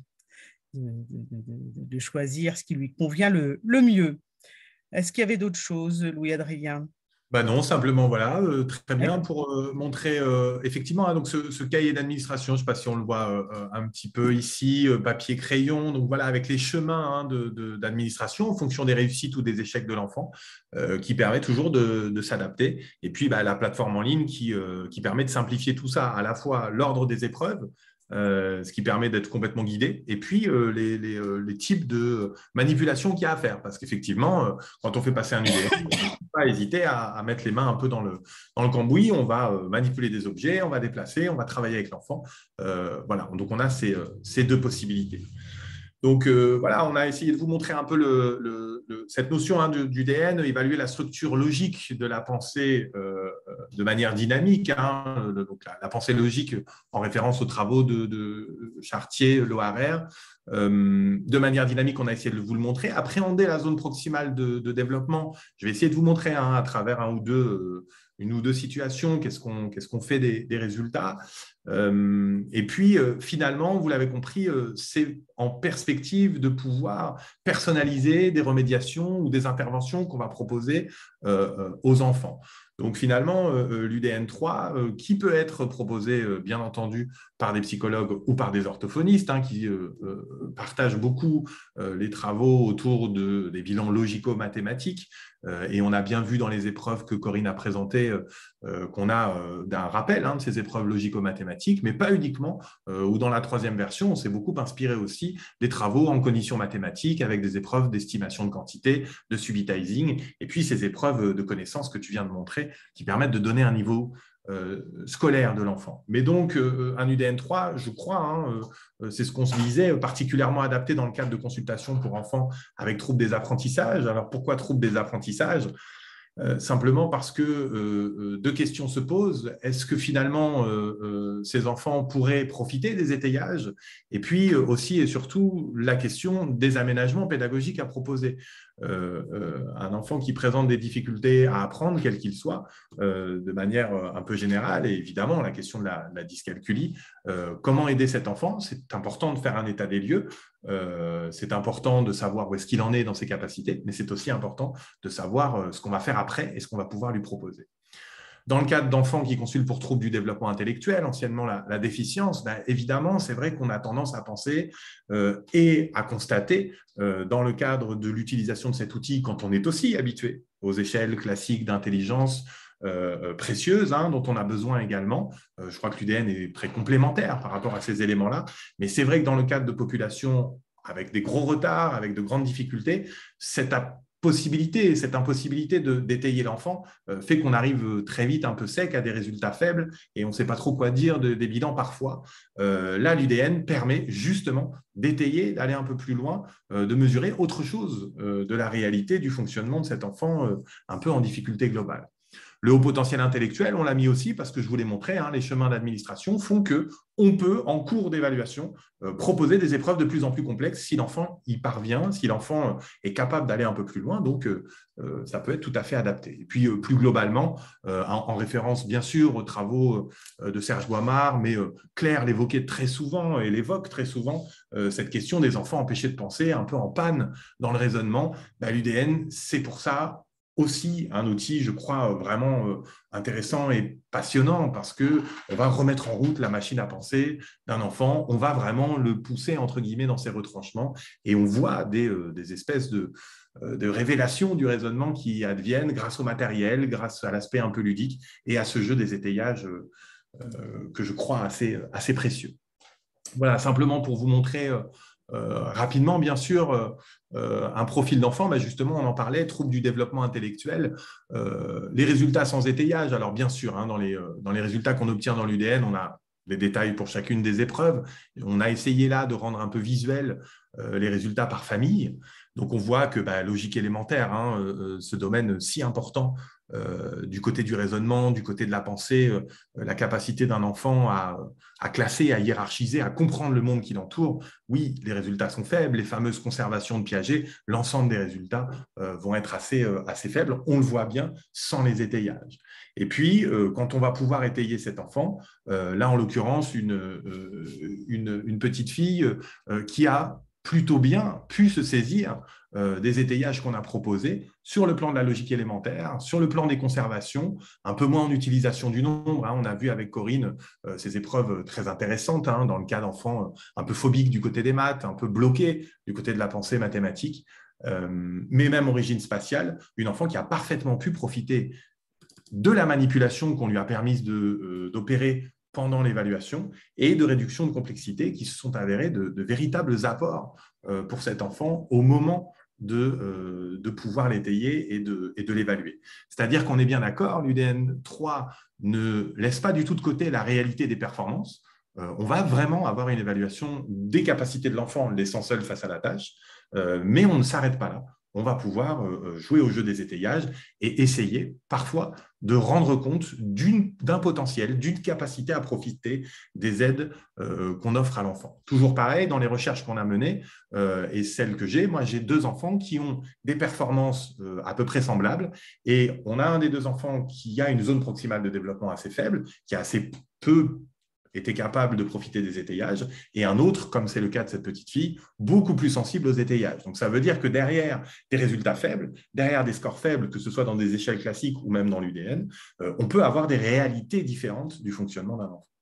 de choisir ce qui lui convient le mieux. Est-ce qu'il y avait d'autres choses, Louis-Adrien ? Non, simplement, voilà, très bien pour montrer effectivement hein, donc ce cahier d'administration, je ne sais pas si on le voit un petit peu ici, papier crayon, donc voilà, avec les chemins hein, d'administration en fonction des réussites ou des échecs de l'enfant, qui permet toujours de s'adapter. Et puis la plateforme en ligne qui permet de simplifier tout ça, à la fois l'ordre des épreuves, ce qui permet d'être complètement guidé, et puis les types de manipulations qu'il y a à faire. Parce qu'effectivement, quand on fait passer un UDN, il ne faut pas hésiter à mettre les mains un peu dans le cambouis. On va manipuler des objets, on va déplacer, on va travailler avec l'enfant. Voilà, donc on a ces 2 possibilités. Donc voilà, on a essayé de vous montrer un peu cette notion hein, du DN, évaluer la structure logique de la pensée de manière dynamique. Hein, donc la pensée logique en référence aux travaux de Chartier, Loarer. De manière dynamique, on a essayé de vous le montrer. Appréhender la zone proximale de développement, je vais essayer de vous montrer hein, à travers une ou deux situations, qu'est-ce qu'on fait des résultats. Et puis, finalement, vous l'avez compris, c'est en perspective de pouvoir personnaliser des remédiations ou des interventions qu'on va proposer aux enfants. Donc, finalement, l'UDN3, qui peut être proposé, bien entendu, par des psychologues ou par des orthophonistes hein, qui partagent beaucoup les travaux autour des bilans logico-mathématiques. Et on a bien vu dans les épreuves que Corinne a présentées qu'on a un rappel hein, de ces épreuves logico-mathématiques, mais pas uniquement, ou dans la 3e version, on s'est beaucoup inspiré aussi des travaux en cognition mathématique avec des épreuves d'estimation de quantité, de subitizing, et puis ces épreuves de connaissances que tu viens de montrer qui permettent de donner un niveau scolaire de l'enfant. Mais donc, un UDN3, je crois, hein, c'est ce qu'on se disait, particulièrement adapté dans le cadre de consultations pour enfants avec troubles des apprentissages. Alors, pourquoi troubles des apprentissages ? Simplement parce que deux questions se posent. Est-ce que finalement, ces enfants pourraient profiter des étayages? Et puis aussi et surtout, la question des aménagements pédagogiques à proposer. Un enfant qui présente des difficultés à apprendre, quel qu'il soit, de manière un peu générale, et évidemment la question de la dyscalculie, comment aider cet enfant? C'est important de faire un état des lieux, c'est important de savoir où est-ce qu'il en est dans ses capacités, mais c'est aussi important de savoir ce qu'on va faire après et ce qu'on va pouvoir lui proposer. Dans le cadre d'enfants qui consultent pour troubles du développement intellectuel, anciennement la déficience, évidemment, c'est vrai qu'on a tendance à penser et à constater, dans le cadre de l'utilisation de cet outil, quand on est aussi habitué aux échelles classiques d'intelligence précieuses, dont on a besoin également. Je crois que l'UDN est très complémentaire par rapport à ces éléments-là, mais c'est vrai que dans le cadre de populations avec des gros retards, avec de grandes difficultés, cette impossibilité d'étayer l'enfant fait qu'on arrive très vite un peu sec à des résultats faibles et on ne sait pas trop quoi dire des bilans parfois. Là, l'UDN permet justement d'étayer, d'aller un peu plus loin, de mesurer autre chose de la réalité du fonctionnement de cet enfant un peu en difficulté globale. Le haut potentiel intellectuel, on l'a mis aussi parce que je vous l'ai montré, les chemins d'administration font qu'on peut, en cours d'évaluation, proposer des épreuves de plus en plus complexes si l'enfant y parvient, si l'enfant est capable d'aller un peu plus loin. Donc, ça peut être tout à fait adapté. Et puis, plus globalement, en référence bien sûr aux travaux de Serge Boimard, mais Claire l'évoquait très souvent et l'évoque très souvent, cette question des enfants empêchés de penser, un peu en panne dans le raisonnement. L'UDN, c'est pour ça aussi un outil, je crois, vraiment intéressant et passionnant parce qu'on va remettre en route la machine à penser d'un enfant, on va vraiment le pousser, entre guillemets, dans ses retranchements et on voit des espèces de révélations du raisonnement qui adviennent grâce au matériel, grâce à l'aspect un peu ludique et à ce jeu des étayages que je crois assez précieux. Voilà, simplement pour vous montrer rapidement, bien sûr, un profil d'enfant, justement, on en parlait, troubles du développement intellectuel, les résultats sans étayage. Alors, bien sûr, dans les résultats qu'on obtient dans l'UDN, on a les détails pour chacune des épreuves. On a essayé là de rendre un peu visuel les résultats par famille. Donc, on voit que logique élémentaire, ce domaine si important du côté du raisonnement, du côté de la pensée, la capacité d'un enfant à classer, à hiérarchiser, à comprendre le monde qui l'entoure. Oui, les résultats sont faibles, les fameuses conservations de Piaget, l'ensemble des résultats vont être assez faibles. On le voit bien sans les étayages. Et puis, quand on va pouvoir étayer cet enfant, là, en l'occurrence, une petite fille qui a plutôt bien pu se saisir des étayages qu'on a proposés sur le plan de la logique élémentaire, sur le plan des conservations, un peu moins en utilisation du nombre. On a vu avec Corinne ces épreuves très intéressantes dans le cas d'enfants un peu phobiques du côté des maths, un peu bloqués du côté de la pensée mathématique, mais même origine spatiale, une enfant qui a parfaitement pu profiter de la manipulation qu'on lui a permis d'opérer pendant l'évaluation et de réduction de complexité qui se sont avérés de véritables apports pour cet enfant au moment de pouvoir l'étayer et de l'évaluer. C'est-à-dire qu'on est bien d'accord, l'UDN 3 ne laisse pas du tout de côté la réalité des performances. On va vraiment avoir une évaluation des capacités de l'enfant en le laissant seul face à la tâche, mais on ne s'arrête pas là. On va pouvoir jouer au jeu des étayages et essayer parfois de rendre compte d'un potentiel, d'une capacité à profiter des aides qu'on offre à l'enfant. Toujours pareil, dans les recherches qu'on a menées et celles que j'ai, moi j'ai 2 enfants qui ont des performances à peu près semblables et on a un des 2 enfants qui a une zone proximale de développement assez faible, qui a assez peu était capable de profiter des étayages, et un autre, comme c'est le cas de cette petite fille, beaucoup plus sensible aux étayages. Donc, ça veut dire que derrière des résultats faibles, derrière des scores faibles, que ce soit dans des échelles classiques ou même dans l'UDN, on peut avoir des réalités différentes du fonctionnement d'un enfant.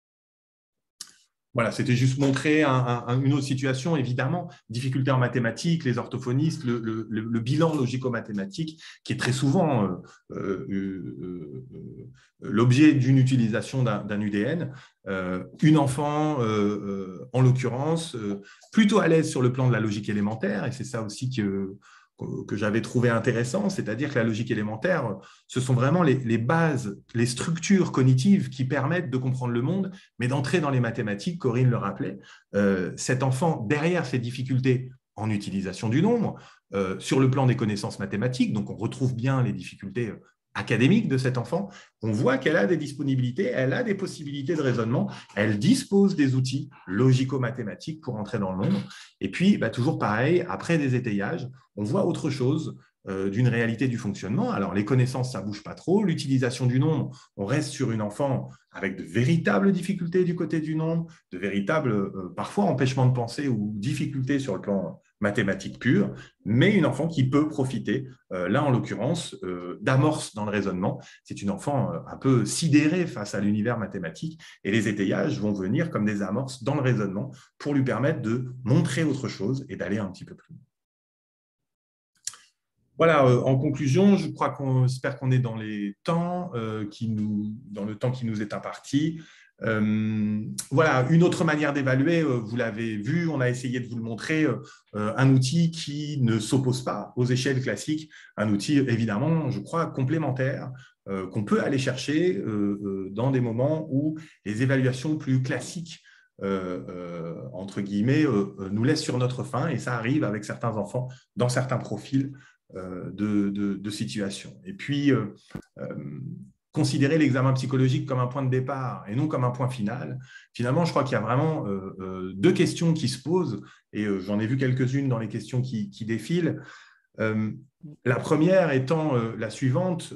Voilà, c'était juste montrer une autre situation, évidemment, difficulté en mathématiques, les orthophonistes, le bilan logico-mathématique, qui est très souvent l'objet d'une utilisation d'un UDN. Une enfant, en l'occurrence, plutôt à l'aise sur le plan de la logique élémentaire, et c'est ça aussi que j'avais trouvé intéressant, c'est-à-dire que la logique élémentaire, ce sont vraiment les bases, les structures cognitives qui permettent de comprendre le monde, mais d'entrer dans les mathématiques, Corinne le rappelait. Cet enfant, derrière ses difficultés en utilisation du nombre, sur le plan des connaissances mathématiques, donc on retrouve bien les difficultés académiques de cet enfant, on voit qu'elle a des disponibilités, elle a des possibilités de raisonnement, elle dispose des outils logico-mathématiques pour entrer dans le nombre. Et puis, toujours pareil, après des étayages, on voit autre chose d'une réalité du fonctionnement. Alors, les connaissances, ça ne bouge pas trop. L'utilisation du nombre, on reste sur une enfant avec de véritables difficultés du côté du nombre, de véritables, parfois, empêchements de pensée ou difficultés sur le plan mathématique pur, mais une enfant qui peut profiter, là en l'occurrence, d'amorce dans le raisonnement. C'est une enfant un peu sidérée face à l'univers mathématique et les étayages vont venir comme des amorces dans le raisonnement pour lui permettre de montrer autre chose et d'aller un petit peu plus loin. Voilà, en conclusion, j'espère qu'on est dans les temps dans le temps qui nous est imparti. Voilà, une autre manière d'évaluer, vous l'avez vu, on a essayé de vous le montrer, un outil qui ne s'oppose pas aux échelles classiques, un outil évidemment, je crois, complémentaire, qu'on peut aller chercher dans des moments où les évaluations plus classiques entre guillemets, nous laissent sur notre faim, et ça arrive avec certains enfants dans certains profils de situation. Et puis, considérer l'examen psychologique comme un point de départ et non comme un point final, finalement, je crois qu'il y a vraiment deux questions qui se posent, et j'en ai vu quelques-unes dans les questions qui défilent. La première étant la suivante,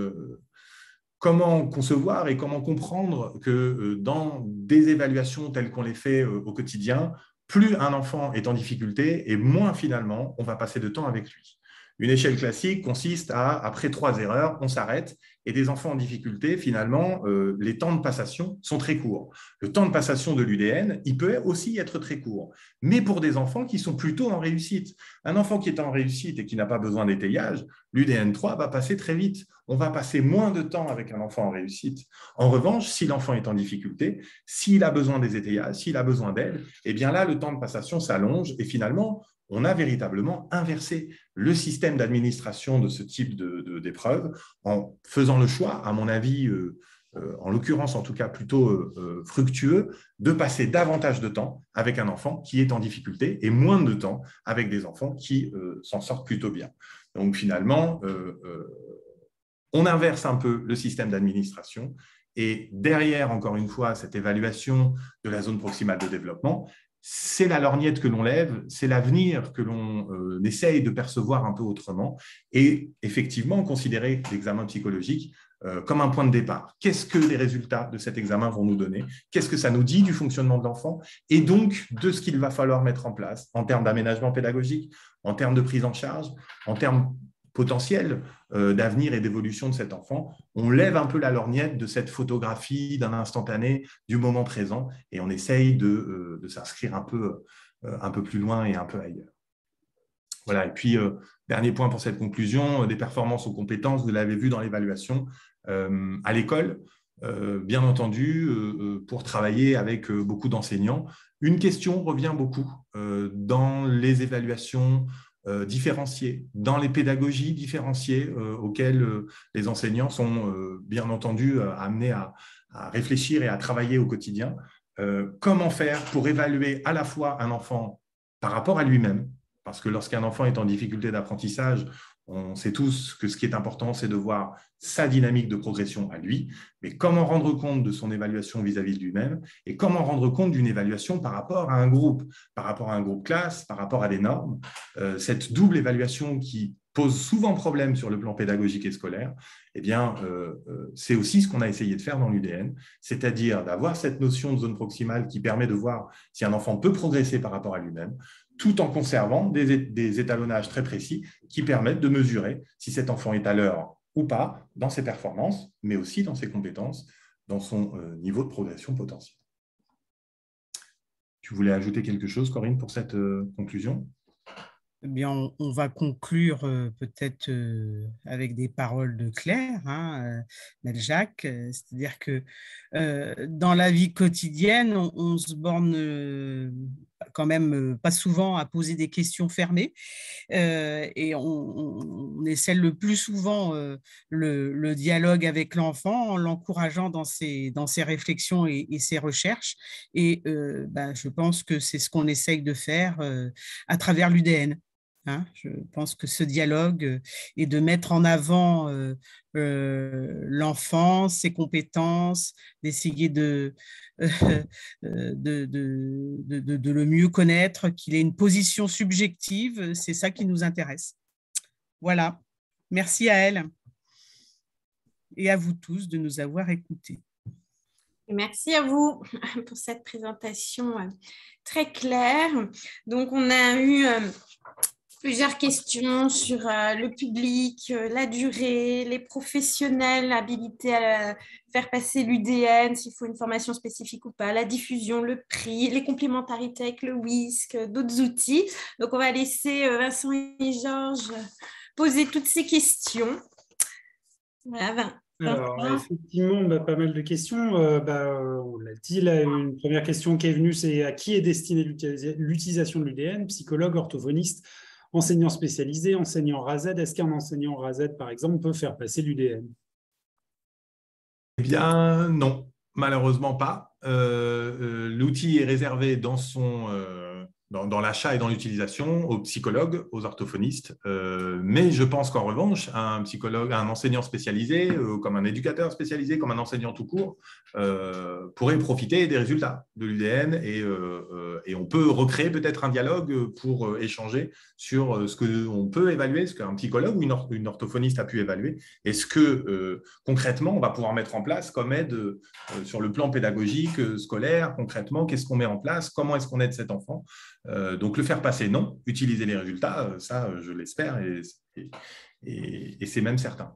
comment concevoir et comment comprendre que dans des évaluations telles qu'on les fait au quotidien, plus un enfant est en difficulté et moins finalement on va passer de temps avec lui. Une échelle classique consiste à, après 3 erreurs, on s'arrête, et des enfants en difficulté, finalement, les temps de passation sont très courts. Le temps de passation de l'UDN, il peut aussi être très court, mais pour des enfants qui sont plutôt en réussite. Un enfant qui est en réussite et qui n'a pas besoin d'étayage, l'UDN 3 va passer très vite. On va passer moins de temps avec un enfant en réussite. En revanche, si l'enfant est en difficulté, s'il a besoin des étayages, s'il a besoin d'aide, eh bien là, le temps de passation s'allonge, et finalement, on a véritablement inversé le système d'administration de ce type d'épreuve en faisant le choix, à mon avis, en l'occurrence en tout cas plutôt fructueux, de passer davantage de temps avec un enfant qui est en difficulté et moins de temps avec des enfants qui s'en sortent plutôt bien. Donc finalement, on inverse un peu le système d'administration, et derrière, encore une fois, cette évaluation de la zone proximale de développement, c'est la lorgnette que l'on lève, c'est l'avenir que l'on essaye de percevoir un peu autrement, et effectivement considérer l'examen psychologique comme un point de départ. Qu'est-ce que les résultats de cet examen vont nous donner? Qu'est-ce que ça nous dit du fonctionnement de l'enfant et donc de ce qu'il va falloir mettre en place en termes d'aménagement pédagogique, en termes de prise en charge, en termes potentiel d'avenir et d'évolution de cet enfant. On lève un peu la lorgnette de cette photographie d'un instantané, du moment présent, et on essaye de s'inscrire un peu plus loin et un peu ailleurs. Voilà, et puis, dernier point pour cette conclusion, des performances aux compétences, vous l'avez vu dans l'évaluation, à l'école, bien entendu, pour travailler avec beaucoup d'enseignants. Une question revient beaucoup dans les évaluations différenciées, dans les pédagogies différenciées auxquelles les enseignants sont bien entendu amenés à réfléchir et à travailler au quotidien. Comment faire pour évaluer à la fois un enfant par rapport à lui-même, parce que lorsqu'un enfant est en difficulté d'apprentissage, on sait tous que ce qui est important, c'est de voir sa dynamique de progression à lui, mais comment rendre compte de son évaluation vis-à-vis de lui-même et comment rendre compte d'une évaluation par rapport à un groupe classe, par rapport à des normes. Cette double évaluation qui pose souvent problème sur le plan pédagogique et scolaire, eh bien, c'est aussi ce qu'on a essayé de faire dans l'UDN, c'est-à-dire d'avoir cette notion de zone proximale qui permet de voir si un enfant peut progresser par rapport à lui-même, tout en conservant des étalonnages très précis qui permettent de mesurer si cet enfant est à l'heure ou pas dans ses performances, mais aussi dans ses compétences, dans son niveau de progression potentiel. Tu voulais ajouter quelque chose, Corinne, pour cette conclusion ? Eh bien, on va conclure peut-être avec des paroles de Claire, Meljak, c'est-à-dire que dans la vie quotidienne, on se borne quand même pas souvent à poser des questions fermées et on essaie le plus souvent le dialogue avec l'enfant en l'encourageant dans ses réflexions et ses recherches. Et je pense que c'est ce qu'on essaye de faire à travers l'UDN. Hein, je pense que ce dialogue et de mettre en avant l'enfant, ses compétences, d'essayer de le mieux connaître, qu'il ait une position subjective, c'est ça qui nous intéresse. Voilà. Merci à elle et à vous tous de nous avoir écoutés. Merci à vous pour cette présentation très claire. Donc, on a eu plusieurs questions sur le public, la durée, les professionnels habilités à faire passer l'UDN, s'il faut une formation spécifique ou pas, la diffusion, le prix, les complémentarités avec le WISC, d'autres outils. Donc, on va laisser Vincent et Georges poser toutes ces questions. Voilà, alors, effectivement, pas mal de questions. On l'a dit, là, une première question qui est venue, c'est à qui est destinée l'utilisation de l'UDN? Psychologue, orthophoniste, enseignant spécialisé, enseignant RASED. Est-ce qu'un enseignant RASED, par exemple, peut faire passer l'UDN? Eh bien, non, malheureusement pas. L'outil est réservé dans l'achat et dans l'utilisation aux psychologues, aux orthophonistes. Mais je pense qu'en revanche, un psychologue, un enseignant spécialisé, comme un éducateur spécialisé, comme un enseignant tout court, pourrait profiter des résultats de l'UDN et on peut recréer peut-être un dialogue pour échanger sur ce qu'on peut évaluer, ce qu'un psychologue ou une orthophoniste a pu évaluer, et ce que concrètement on va pouvoir mettre en place comme aide sur le plan pédagogique, scolaire, concrètement, qu'est-ce qu'on met en place, comment est-ce qu'on aide cet enfant. Donc le faire passer, non. Utiliser les résultats, ça, je l'espère, et c'est même certain.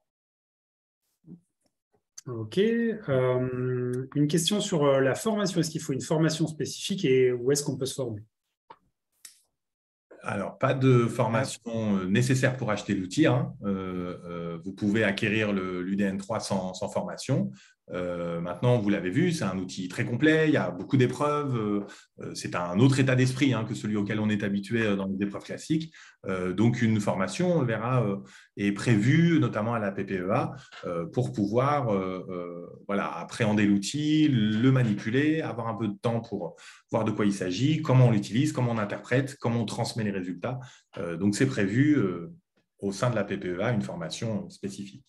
Ok. Une question sur la formation. Est-ce qu'il faut une formation spécifique et où est-ce qu'on peut se former? Alors, pas de formation nécessaire pour acheter l'outil. Hein. Vous pouvez acquérir l'UDN 3 sans formation. Maintenant, vous l'avez vu, c'est un outil très complet, il y a beaucoup d'épreuves, c'est un autre état d'esprit que celui auquel on est habitué dans les épreuves classiques. Donc, une formation, on le verra, est prévue, notamment à la PPEA, pour pouvoir appréhender l'outil, le manipuler, avoir un peu de temps pour voir de quoi il s'agit, comment on l'utilise, comment on interprète, comment on transmet les résultats. Donc, c'est prévu au sein de la PPEA, une formation spécifique.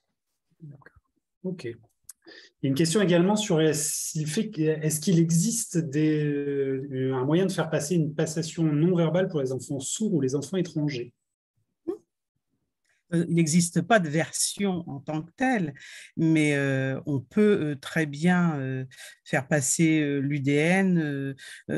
Ok. Une question également sur est-ce qu'il existe un moyen de faire passer une passation non verbale pour les enfants sourds ou les enfants étrangers? Il n'existe pas de version en tant que telle, mais on peut très bien faire passer l'UDN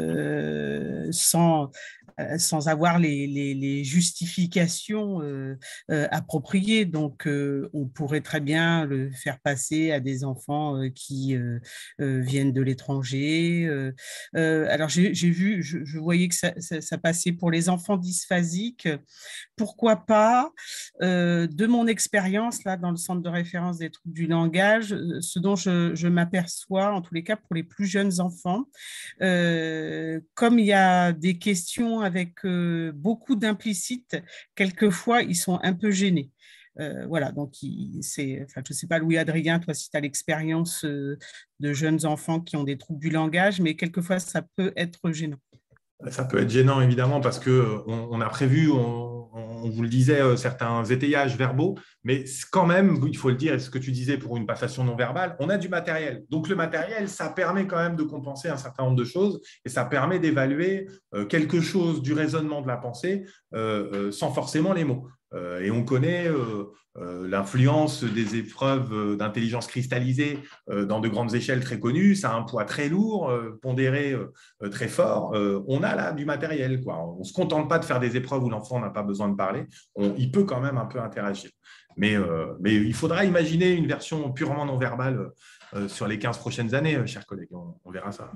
sans avoir les justifications appropriées. Donc, on pourrait très bien le faire passer à des enfants qui viennent de l'étranger. Alors, j'ai vu, je voyais que ça passait pour les enfants dysphasiques. Pourquoi pas? De mon expérience là dans le centre de référence des troubles du langage, ce dont je m'aperçois, en tous les cas pour les plus jeunes enfants, comme il y a des questions avec beaucoup d'implicites, quelquefois ils sont un peu gênés. Voilà, donc je ne sais pas, Louis-Adrien, toi, si tu as l'expérience de jeunes enfants qui ont des troubles du langage, mais quelquefois ça peut être gênant. Ça peut être gênant, évidemment, parce qu'on a prévu, on vous le disait, certains étayages verbaux, mais quand même, il faut le dire, et ce que tu disais pour une passation non verbale, on a du matériel. Donc, le matériel, ça permet quand même de compenser un certain nombre de choses et ça permet d'évaluer quelque chose du raisonnement de la pensée sans forcément les mots. Et on connaît l'influence des épreuves d'intelligence cristallisée dans de grandes échelles très connues. Ça a un poids très lourd, pondéré très fort. On a là du matériel, quoi. On ne se contente pas de faire des épreuves où l'enfant n'a pas besoin de parler. Il peut quand même un peu interagir. Mais il faudra imaginer une version purement non verbale sur les 15 prochaines années, chers collègues. On verra ça.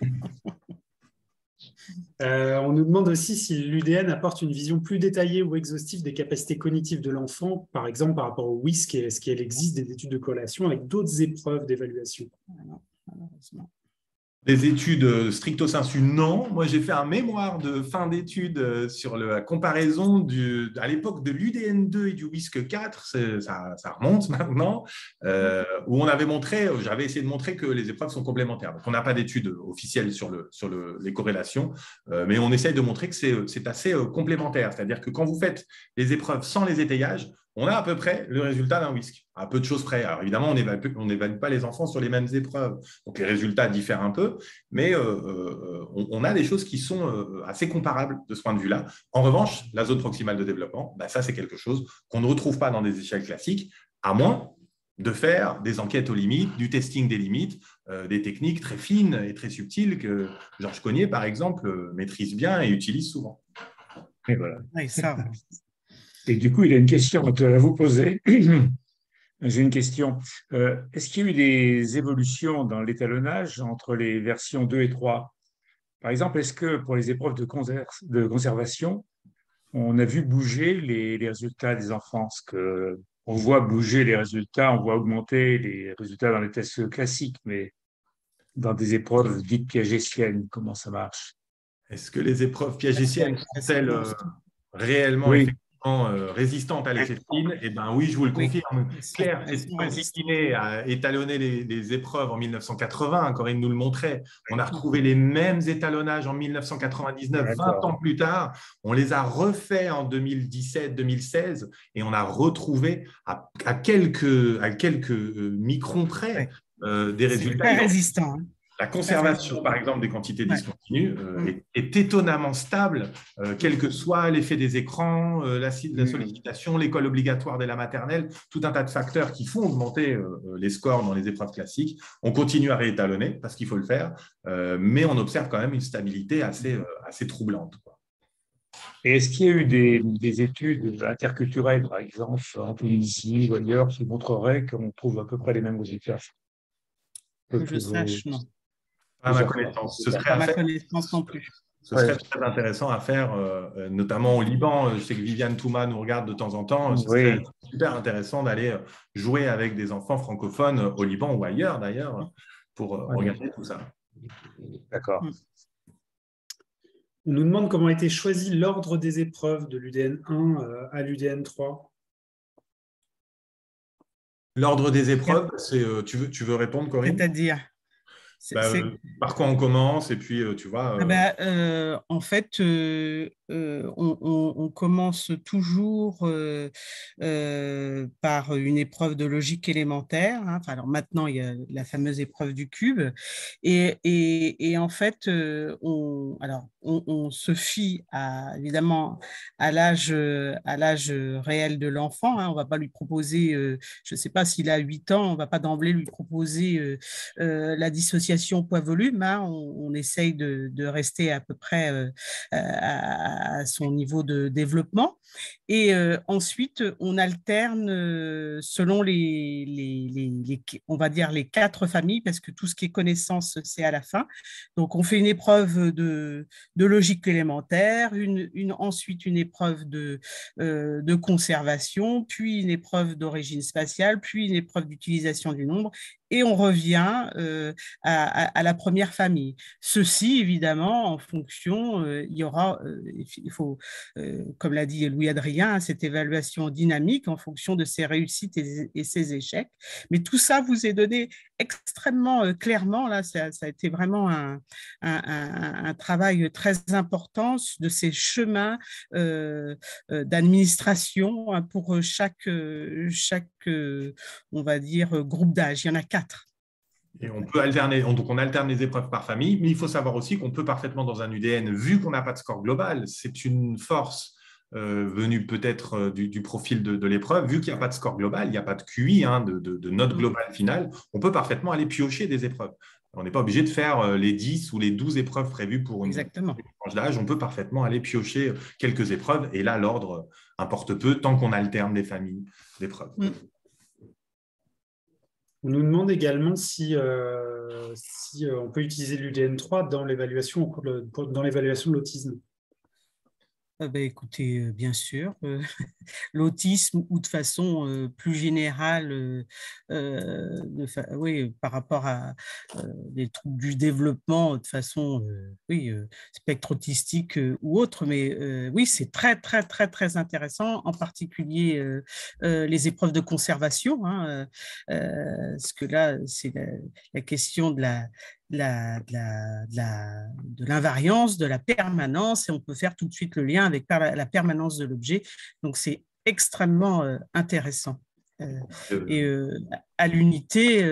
On nous demande aussi si l'UDN apporte une vision plus détaillée ou exhaustive des capacités cognitives de l'enfant, par exemple par rapport au WISC, est-ce qu'il existe des études de corrélation avec d'autres épreuves d'évaluation? Malheureusement. Des études stricto sensu, non. Moi, j'ai fait un mémoire de fin d'études sur la comparaison à l'époque de l'UDN2 et du WISC 4, ça remonte maintenant, où j'avais essayé de montrer que les épreuves sont complémentaires. Donc, on n'a pas d'études officielles sur les corrélations, mais on essaye de montrer que c'est assez complémentaire. C'est-à-dire que quand vous faites les épreuves sans les étayages, on a à peu près le résultat d'un WISC, à peu de choses près. Alors évidemment, on n'évalue pas les enfants sur les mêmes épreuves, donc les résultats diffèrent un peu, mais on a des choses qui sont assez comparables de ce point de vue-là. En revanche, la zone proximale de développement, ça c'est quelque chose qu'on ne retrouve pas dans des échelles classiques, à moins de faire des enquêtes aux limites, du testing des limites, des techniques très fines et très subtiles que Georges Cognier, par exemple, maîtrise bien et utilise souvent. Et voilà. Oui, ça. Et du coup, il a une question à vous poser. J'ai une question. Est-ce qu'il y a eu des évolutions dans l'étalonnage entre les versions 2 et 3? Par exemple, est-ce que pour les épreuves de conservation, on a vu bouger les résultats des enfants? Parce qu'on voit bouger les résultats, on voit augmenter les résultats dans les tests classiques, mais dans des épreuves dites piagétiennes, comment ça marche? Est-ce que les épreuves piagétiennes sont-elles réellement Oui. résistantes à l'effet spin? Eh bien oui, je vous le confirme. Claire Esquinet a étalonné les épreuves en 1980, Corinne nous le montrait. On a retrouvé les mêmes étalonnages en 1999, 20 ans plus tard. On les a refaits en 2017-2016 et on a retrouvé à quelques microns près des résultats. Très résistant. La conservation, par exemple, des quantités discontinues est étonnamment stable, quel que soit l'effet des écrans, la sollicitation, l'école obligatoire dès la maternelle, tout un tas de facteurs qui font augmenter les scores dans les épreuves classiques. On continue à réétalonner parce qu'il faut le faire, mais on observe quand même une stabilité assez troublante. Et est-ce qu'il y a eu des études interculturelles, par exemple, en Tunisie ou ailleurs, qui montreraient qu'on trouve à peu près les mêmes résultats? Que je sache, non. À ma connaissance. À ma connaissance non plus. Ce serait très intéressant à faire, notamment au Liban. Je sais que Viviane Touma nous regarde de temps en temps. Ce serait super intéressant d'aller jouer avec des enfants francophones au Liban ou ailleurs, d'ailleurs, pour regarder tout ça. D'accord. On nous demande comment a été choisi l'ordre des épreuves de l'UDN 1 à l'UDN 3. L'ordre des épreuves, c'est, tu veux répondre, Corinne? C'est-à-dire par quoi on commence et puis tu vois. En fait, on commence toujours par une épreuve de logique élémentaire. Enfin, alors maintenant, il y a la fameuse épreuve du cube. Et en fait, on se fie évidemment à l'âge réel de l'enfant. On ne va pas lui proposer, je ne sais pas s'il a 8 ans, on ne va pas d'emblée lui proposer la dissociation poids-volume. On essaye de rester à peu près à son niveau de développement. Et ensuite, on alterne selon on va dire les 4 familles, parce que tout ce qui est connaissance, c'est à la fin. Donc, on fait une épreuve de logique élémentaire, ensuite une épreuve de conservation, puis une épreuve d'origine spatiale, puis une épreuve d'utilisation du nombre, et on revient à la première famille. Ceci, évidemment, en fonction, il faut, comme l'a dit Louis-Adrien, cette évaluation dynamique en fonction de ses réussites et ses échecs. Mais tout ça vous est donné extrêmement clairement. Là, ça a été vraiment un travail très important de ces chemins d'administration pour chaque on va dire, groupe d'âge. Il y en a 4. Et on peut alterner, donc on alterne les épreuves par famille, mais il faut savoir aussi qu'on peut parfaitement dans un UDN, vu qu'on n'a pas de score global, c'est une force venue peut-être du profil de l'épreuve, vu qu'il n'y a pas de score global, il n'y a pas de QI, de note globale finale, on peut parfaitement aller piocher des épreuves. On n'est pas obligé de faire les 10 ou les 12 épreuves prévues pour une tranche d'âge, on peut parfaitement aller piocher quelques épreuves, et là, l'ordre importe peu, tant qu'on alterne les familles d'épreuves. On nous demande également si on peut utiliser l'UDN 3 dans l'évaluation de l'autisme. Écoutez, bien sûr, l'autisme ou de façon plus générale, oui, par rapport à des troubles du développement de façon, oui, spectre autistique ou autre, mais oui, c'est très, très, très, très intéressant, en particulier les épreuves de conservation, hein, parce que là, c'est la question de de l'invariance, de la permanence, et on peut faire tout de suite le lien avec la permanence de l'objet. Donc, c'est extrêmement intéressant. Et à l'unité,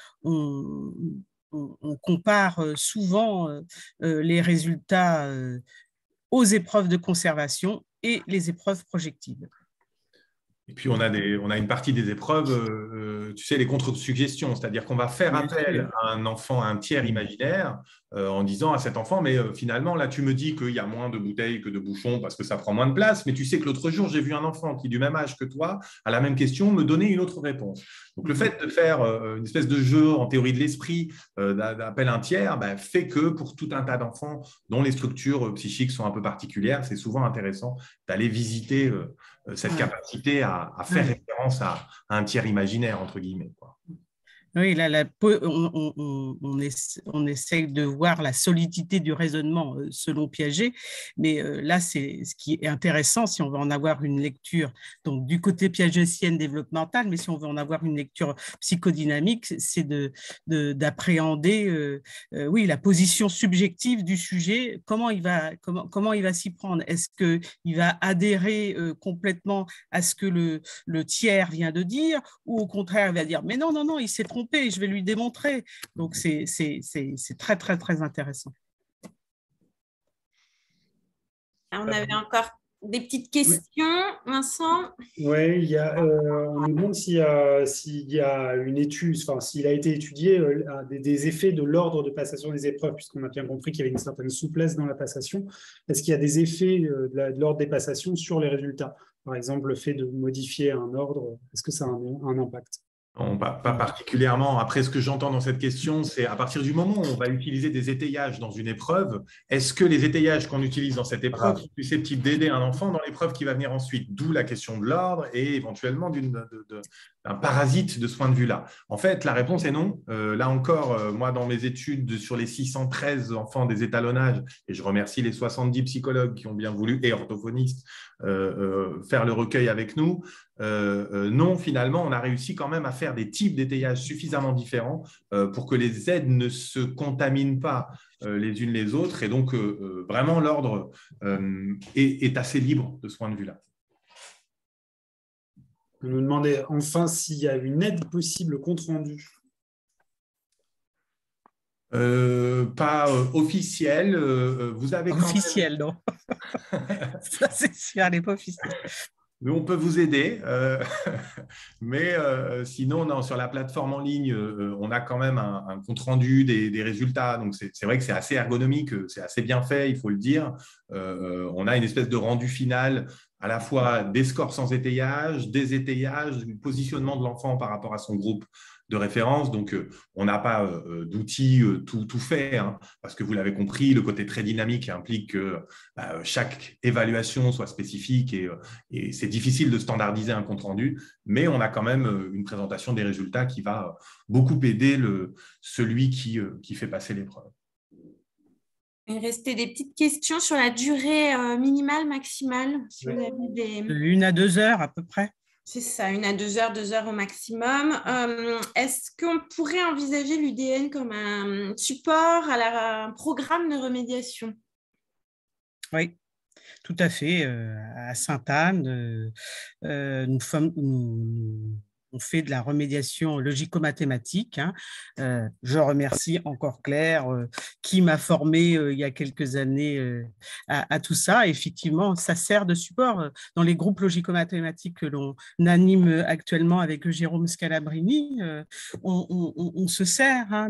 on compare souvent les résultats aux épreuves de conservation et les épreuves projectives. Et puis, on a une partie des épreuves, tu sais, les contre-suggestions, c'est-à-dire qu'on va faire appel à un enfant, à un tiers imaginaire, en disant à cet enfant, mais finalement, là, tu me dis qu'il y a moins de bouteilles que de bouchons parce que ça prend moins de place, mais tu sais que l'autre jour, j'ai vu un enfant qui, du même âge que toi, à la même question, me donnait une autre réponse. Donc, le fait de faire une espèce de jeu en théorie de l'esprit, d'appel à un tiers, fait que pour tout un tas d'enfants dont les structures psychiques sont un peu particulières, c'est souvent intéressant d'aller visiter cette capacité à faire référence à un tiers imaginaire, entre guillemets, quoi. Oui, là, on essaye de voir la solidité du raisonnement selon Piaget, mais là, c'est ce qui est intéressant si on veut en avoir une lecture donc, du côté piagetienne développemental, mais si on veut en avoir une lecture psychodynamique, c'est d'appréhender oui, la position subjective du sujet, comment il va s'y prendre. Est-ce qu'il va adhérer complètement à ce que le tiers vient de dire, ou au contraire, il va dire « mais non, non, non, il s'est trompé, je vais lui démontrer ». Donc, c'est très, très, très intéressant. On avait encore des petites questions, Vincent. Oui, on nous demande s'il y a une étude, enfin, s'il a été étudié des effets de l'ordre de passation des épreuves, puisqu'on a bien compris qu'il y avait une certaine souplesse dans la passation. Est-ce qu'il y a des effets de l'ordre des passations sur les résultats? Par exemple, le fait de modifier un ordre, est-ce que ça a un impact? Non, pas particulièrement. Après, ce que j'entends dans cette question, c'est à partir du moment où on va utiliser des étayages dans une épreuve, est-ce que les étayages qu'on utilise dans cette épreuve sont susceptibles d'aider un enfant dans l'épreuve qui va venir ensuite? D'où la question de l'ordre et éventuellement d'un parasite de ce point de vue-là. En fait, la réponse est non. Là encore, moi, dans mes études sur les 613 enfants des étalonnages, et je remercie les 70 psychologues qui ont bien voulu, et orthophonistes, faire le recueil avec nous, non, finalement, on a réussi quand même à faire des types d'étayage suffisamment différents pour que les aides ne se contaminent pas les unes les autres. Et donc, vraiment, l'ordre est assez libre de ce point de vue-là. On nous demandait enfin s'il y a une aide possible compte rendu. Pas officielle. Vous avez quand officielle, non. Ça, c'est sûr, elle n'est pas officielle. Mais on peut vous aider, mais sinon, non, sur la plateforme en ligne, on a quand même un compte-rendu des résultats. Donc, c'est vrai que c'est assez ergonomique, c'est assez bien fait, il faut le dire. On a une espèce de rendu final à la fois des scores sans étayage, des étayages, du positionnement de l'enfant par rapport à son groupe de référence. Donc, on n'a pas d'outils tout fait, hein, parce que vous l'avez compris, le côté très dynamique implique que chaque évaluation soit spécifique et c'est difficile de standardiser un compte-rendu, mais on a quand même une présentation des résultats qui va beaucoup aider celui qui fait passer l'épreuve. Il restait des petites questions sur la durée minimale, maximale. Si vous avez des... 1 à 2 heures à peu près. C'est ça, 1 à 2 heures, 2 heures au maximum. Est-ce qu'on pourrait envisager l'UDN comme un support à un programme de remédiation? Oui, tout à fait. À Sainte-Anne, on fait de la remédiation logico-mathématique. Hein. Je remercie encore Claire qui m'a formée il y a quelques années à tout ça. Effectivement, ça sert de support dans les groupes logico-mathématiques que l'on anime actuellement avec Jérôme Scalabrini. On se sert hein,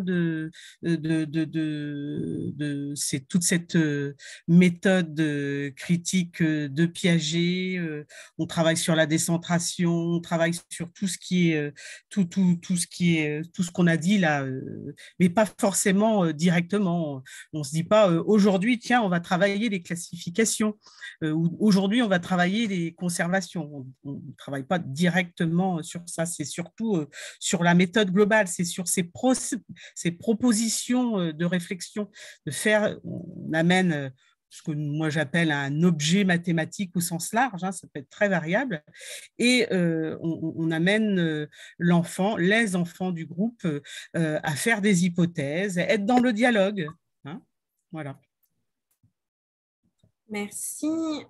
c'est toute cette méthode critique de Piaget. On travaille sur la décentration, on travaille sur tout ce qui ce qu'on a dit là, mais pas forcément directement. On se dit pas aujourd'hui, tiens, on va travailler les classifications, ou aujourd'hui, on va travailler les conservations. On ne travaille pas directement sur ça, c'est surtout sur la méthode globale, c'est sur ces propositions de réflexion, on amène ce que moi j'appelle un objet mathématique au sens large, hein, ça peut être très variable, et on amène les enfants du groupe à faire des hypothèses, être dans le dialogue. Hein, voilà. Merci.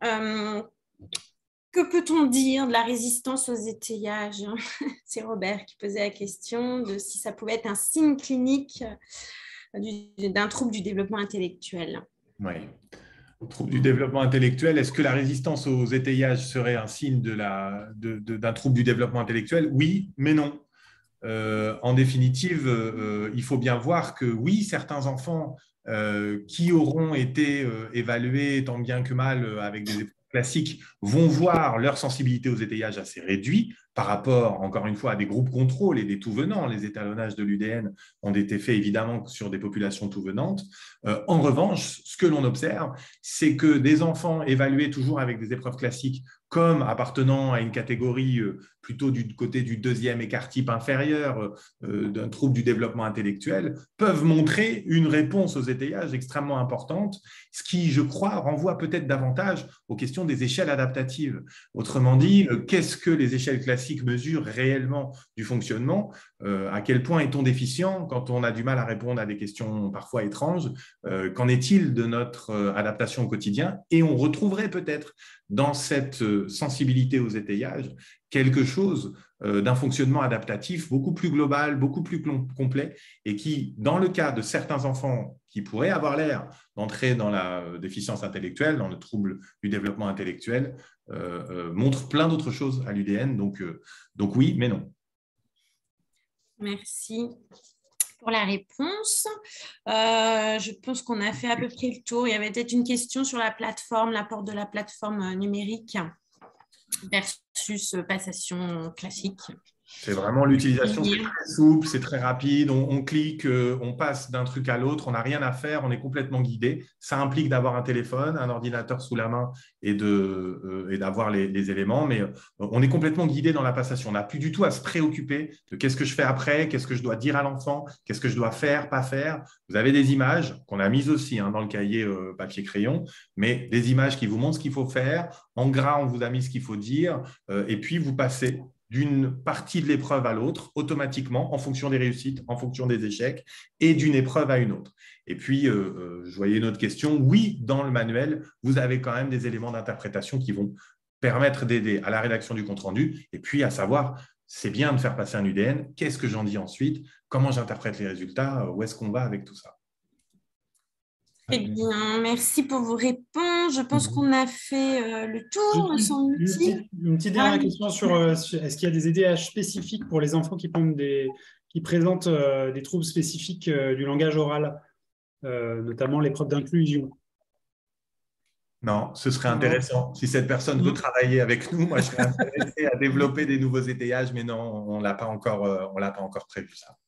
Que peut-on dire de la résistance aux étayages? C'est Robert qui posait la question de si ça pouvait être un signe clinique d'un trouble du développement intellectuel. Oui. Trouble du développement intellectuel, est-ce que la résistance aux étayages serait un signe d'un trouble du développement intellectuel? Oui, mais non. En définitive, il faut bien voir que oui, certains enfants qui auront été évalués tant bien que mal avec des épreuves classiques vont voir leur sensibilité aux étayages assez réduite par rapport, encore une fois, à des groupes contrôle et des tout-venants. Les étalonnages de l'UDN ont été faits évidemment sur des populations tout-venantes. En revanche, ce que l'on observe, c'est que des enfants évalués toujours avec des épreuves classiques comme appartenant à une catégorie plutôt du côté du deuxième écart type inférieur d'un trouble du développement intellectuel, peuvent montrer une réponse aux étayages extrêmement importante, ce qui, je crois, renvoie peut-être davantage aux questions des échelles adaptatives. Autrement dit, qu'est-ce que les échelles classiques mesurent réellement du fonctionnement? À quel point est-on déficient quand on a du mal à répondre à des questions parfois étranges? Qu'en est-il de notre adaptation au quotidien? Et on retrouverait peut-être dans cette sensibilité aux étayages quelque chose d'un fonctionnement adaptatif beaucoup plus global, beaucoup plus complet, et qui, dans le cas de certains enfants qui pourraient avoir l'air d'entrer dans la déficience intellectuelle, dans le trouble du développement intellectuel, montre plein d'autres choses à l'UDN. Donc oui, mais non. Merci pour la réponse. Je pense qu'on a fait à peu près le tour. Il y avait peut-être une question sur la plateforme, l'apport de la plateforme numérique versus passation classique. C'est vraiment l'utilisation, c'est très souple, c'est très rapide, on clique, on passe d'un truc à l'autre, on n'a rien à faire, on est complètement guidé. Ça implique d'avoir un téléphone, un ordinateur sous la main et d'avoir les éléments, mais on est complètement guidé dans la passation. On n'a plus du tout à se préoccuper de qu'est-ce que je fais après, qu'est-ce que je dois dire à l'enfant, qu'est-ce que je dois faire, pas faire. Vous avez des images qu'on a mises aussi dans le cahier papier-crayon, mais des images qui vous montrent ce qu'il faut faire. En gras, on vous a mis ce qu'il faut dire, et puis vous passez d'une partie de l'épreuve à l'autre, automatiquement, en fonction des réussites, en fonction des échecs, et d'une épreuve à une autre. Et puis, je voyais une autre question. Oui, dans le manuel, vous avez quand même des éléments d'interprétation qui vont permettre d'aider à la rédaction du compte-rendu, et puis à savoir, c'est bien de faire passer un UDN, qu'est-ce que j'en dis ensuite, comment j'interprète les résultats, où est-ce qu'on va avec tout ça? Très bien, merci pour vos réponses. Je pense qu'on a fait le tour, me semble-t-il. Une petite dernière question sur est-ce qu'il y a des EDH spécifiques pour les enfants qui présentent des troubles spécifiques du langage oral, notamment l'épreuve d'inclusion? Non, ce serait intéressant. Si cette personne veut travailler avec nous, moi, je serais intéressé à développer des nouveaux étayages, mais non, on ne l'a pas encore prévu, ça.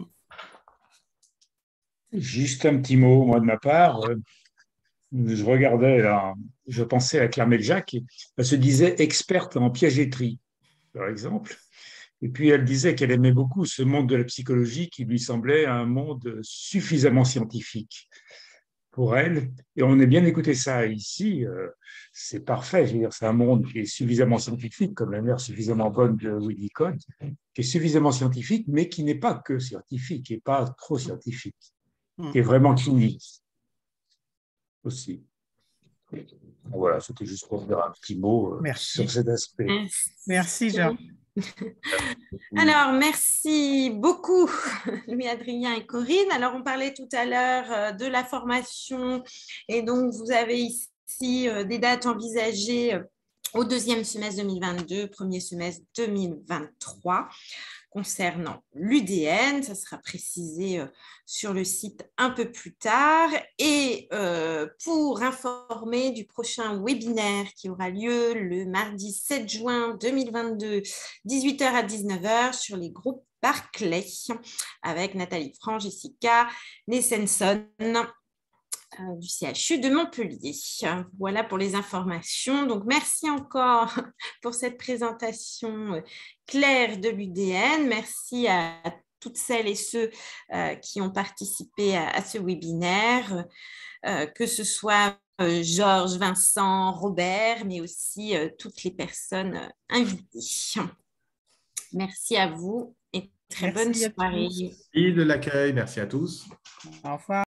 Juste un petit mot, moi, de ma part. Je regardais, je pensais à Claire Meljac, elle se disait experte en piagétrie, par exemple. Et puis, elle disait qu'elle aimait beaucoup ce monde de la psychologie qui lui semblait un monde suffisamment scientifique pour elle. Et on a bien écouté ça ici. C'est parfait. Je veux dire, c'est un monde qui est suffisamment scientifique, comme la mère suffisamment bonne de Winnicott, qui est suffisamment scientifique, mais qui n'est pas que scientifique et pas trop scientifique, qui est vraiment clinique aussi. Voilà, c'était juste pour dire un petit mot sur cet aspect. Merci, Jean. Alors, merci beaucoup, Louis-Adrien et Corinne. Alors, on parlait tout à l'heure de la formation et donc vous avez ici des dates envisagées au deuxième semestre 2022, premier semestre 2023. concernant l'UDN. Ça sera précisé sur le site un peu plus tard. Et pour informer du prochain webinaire qui aura lieu le mardi 7 juin 2022, 18h à 19h, sur les groupes Barclay, avec Nathalie Franc, Jessica Nessenson du CHU de Montpellier. Voilà pour les informations. Donc, merci encore pour cette présentation claire de l'UDN. Merci à toutes celles et ceux qui ont participé à ce webinaire, que ce soit Georges, Vincent, Robert, mais aussi toutes les personnes invitées. Merci à vous et très bonne soirée. Merci de l'accueil. Merci à tous. Au revoir.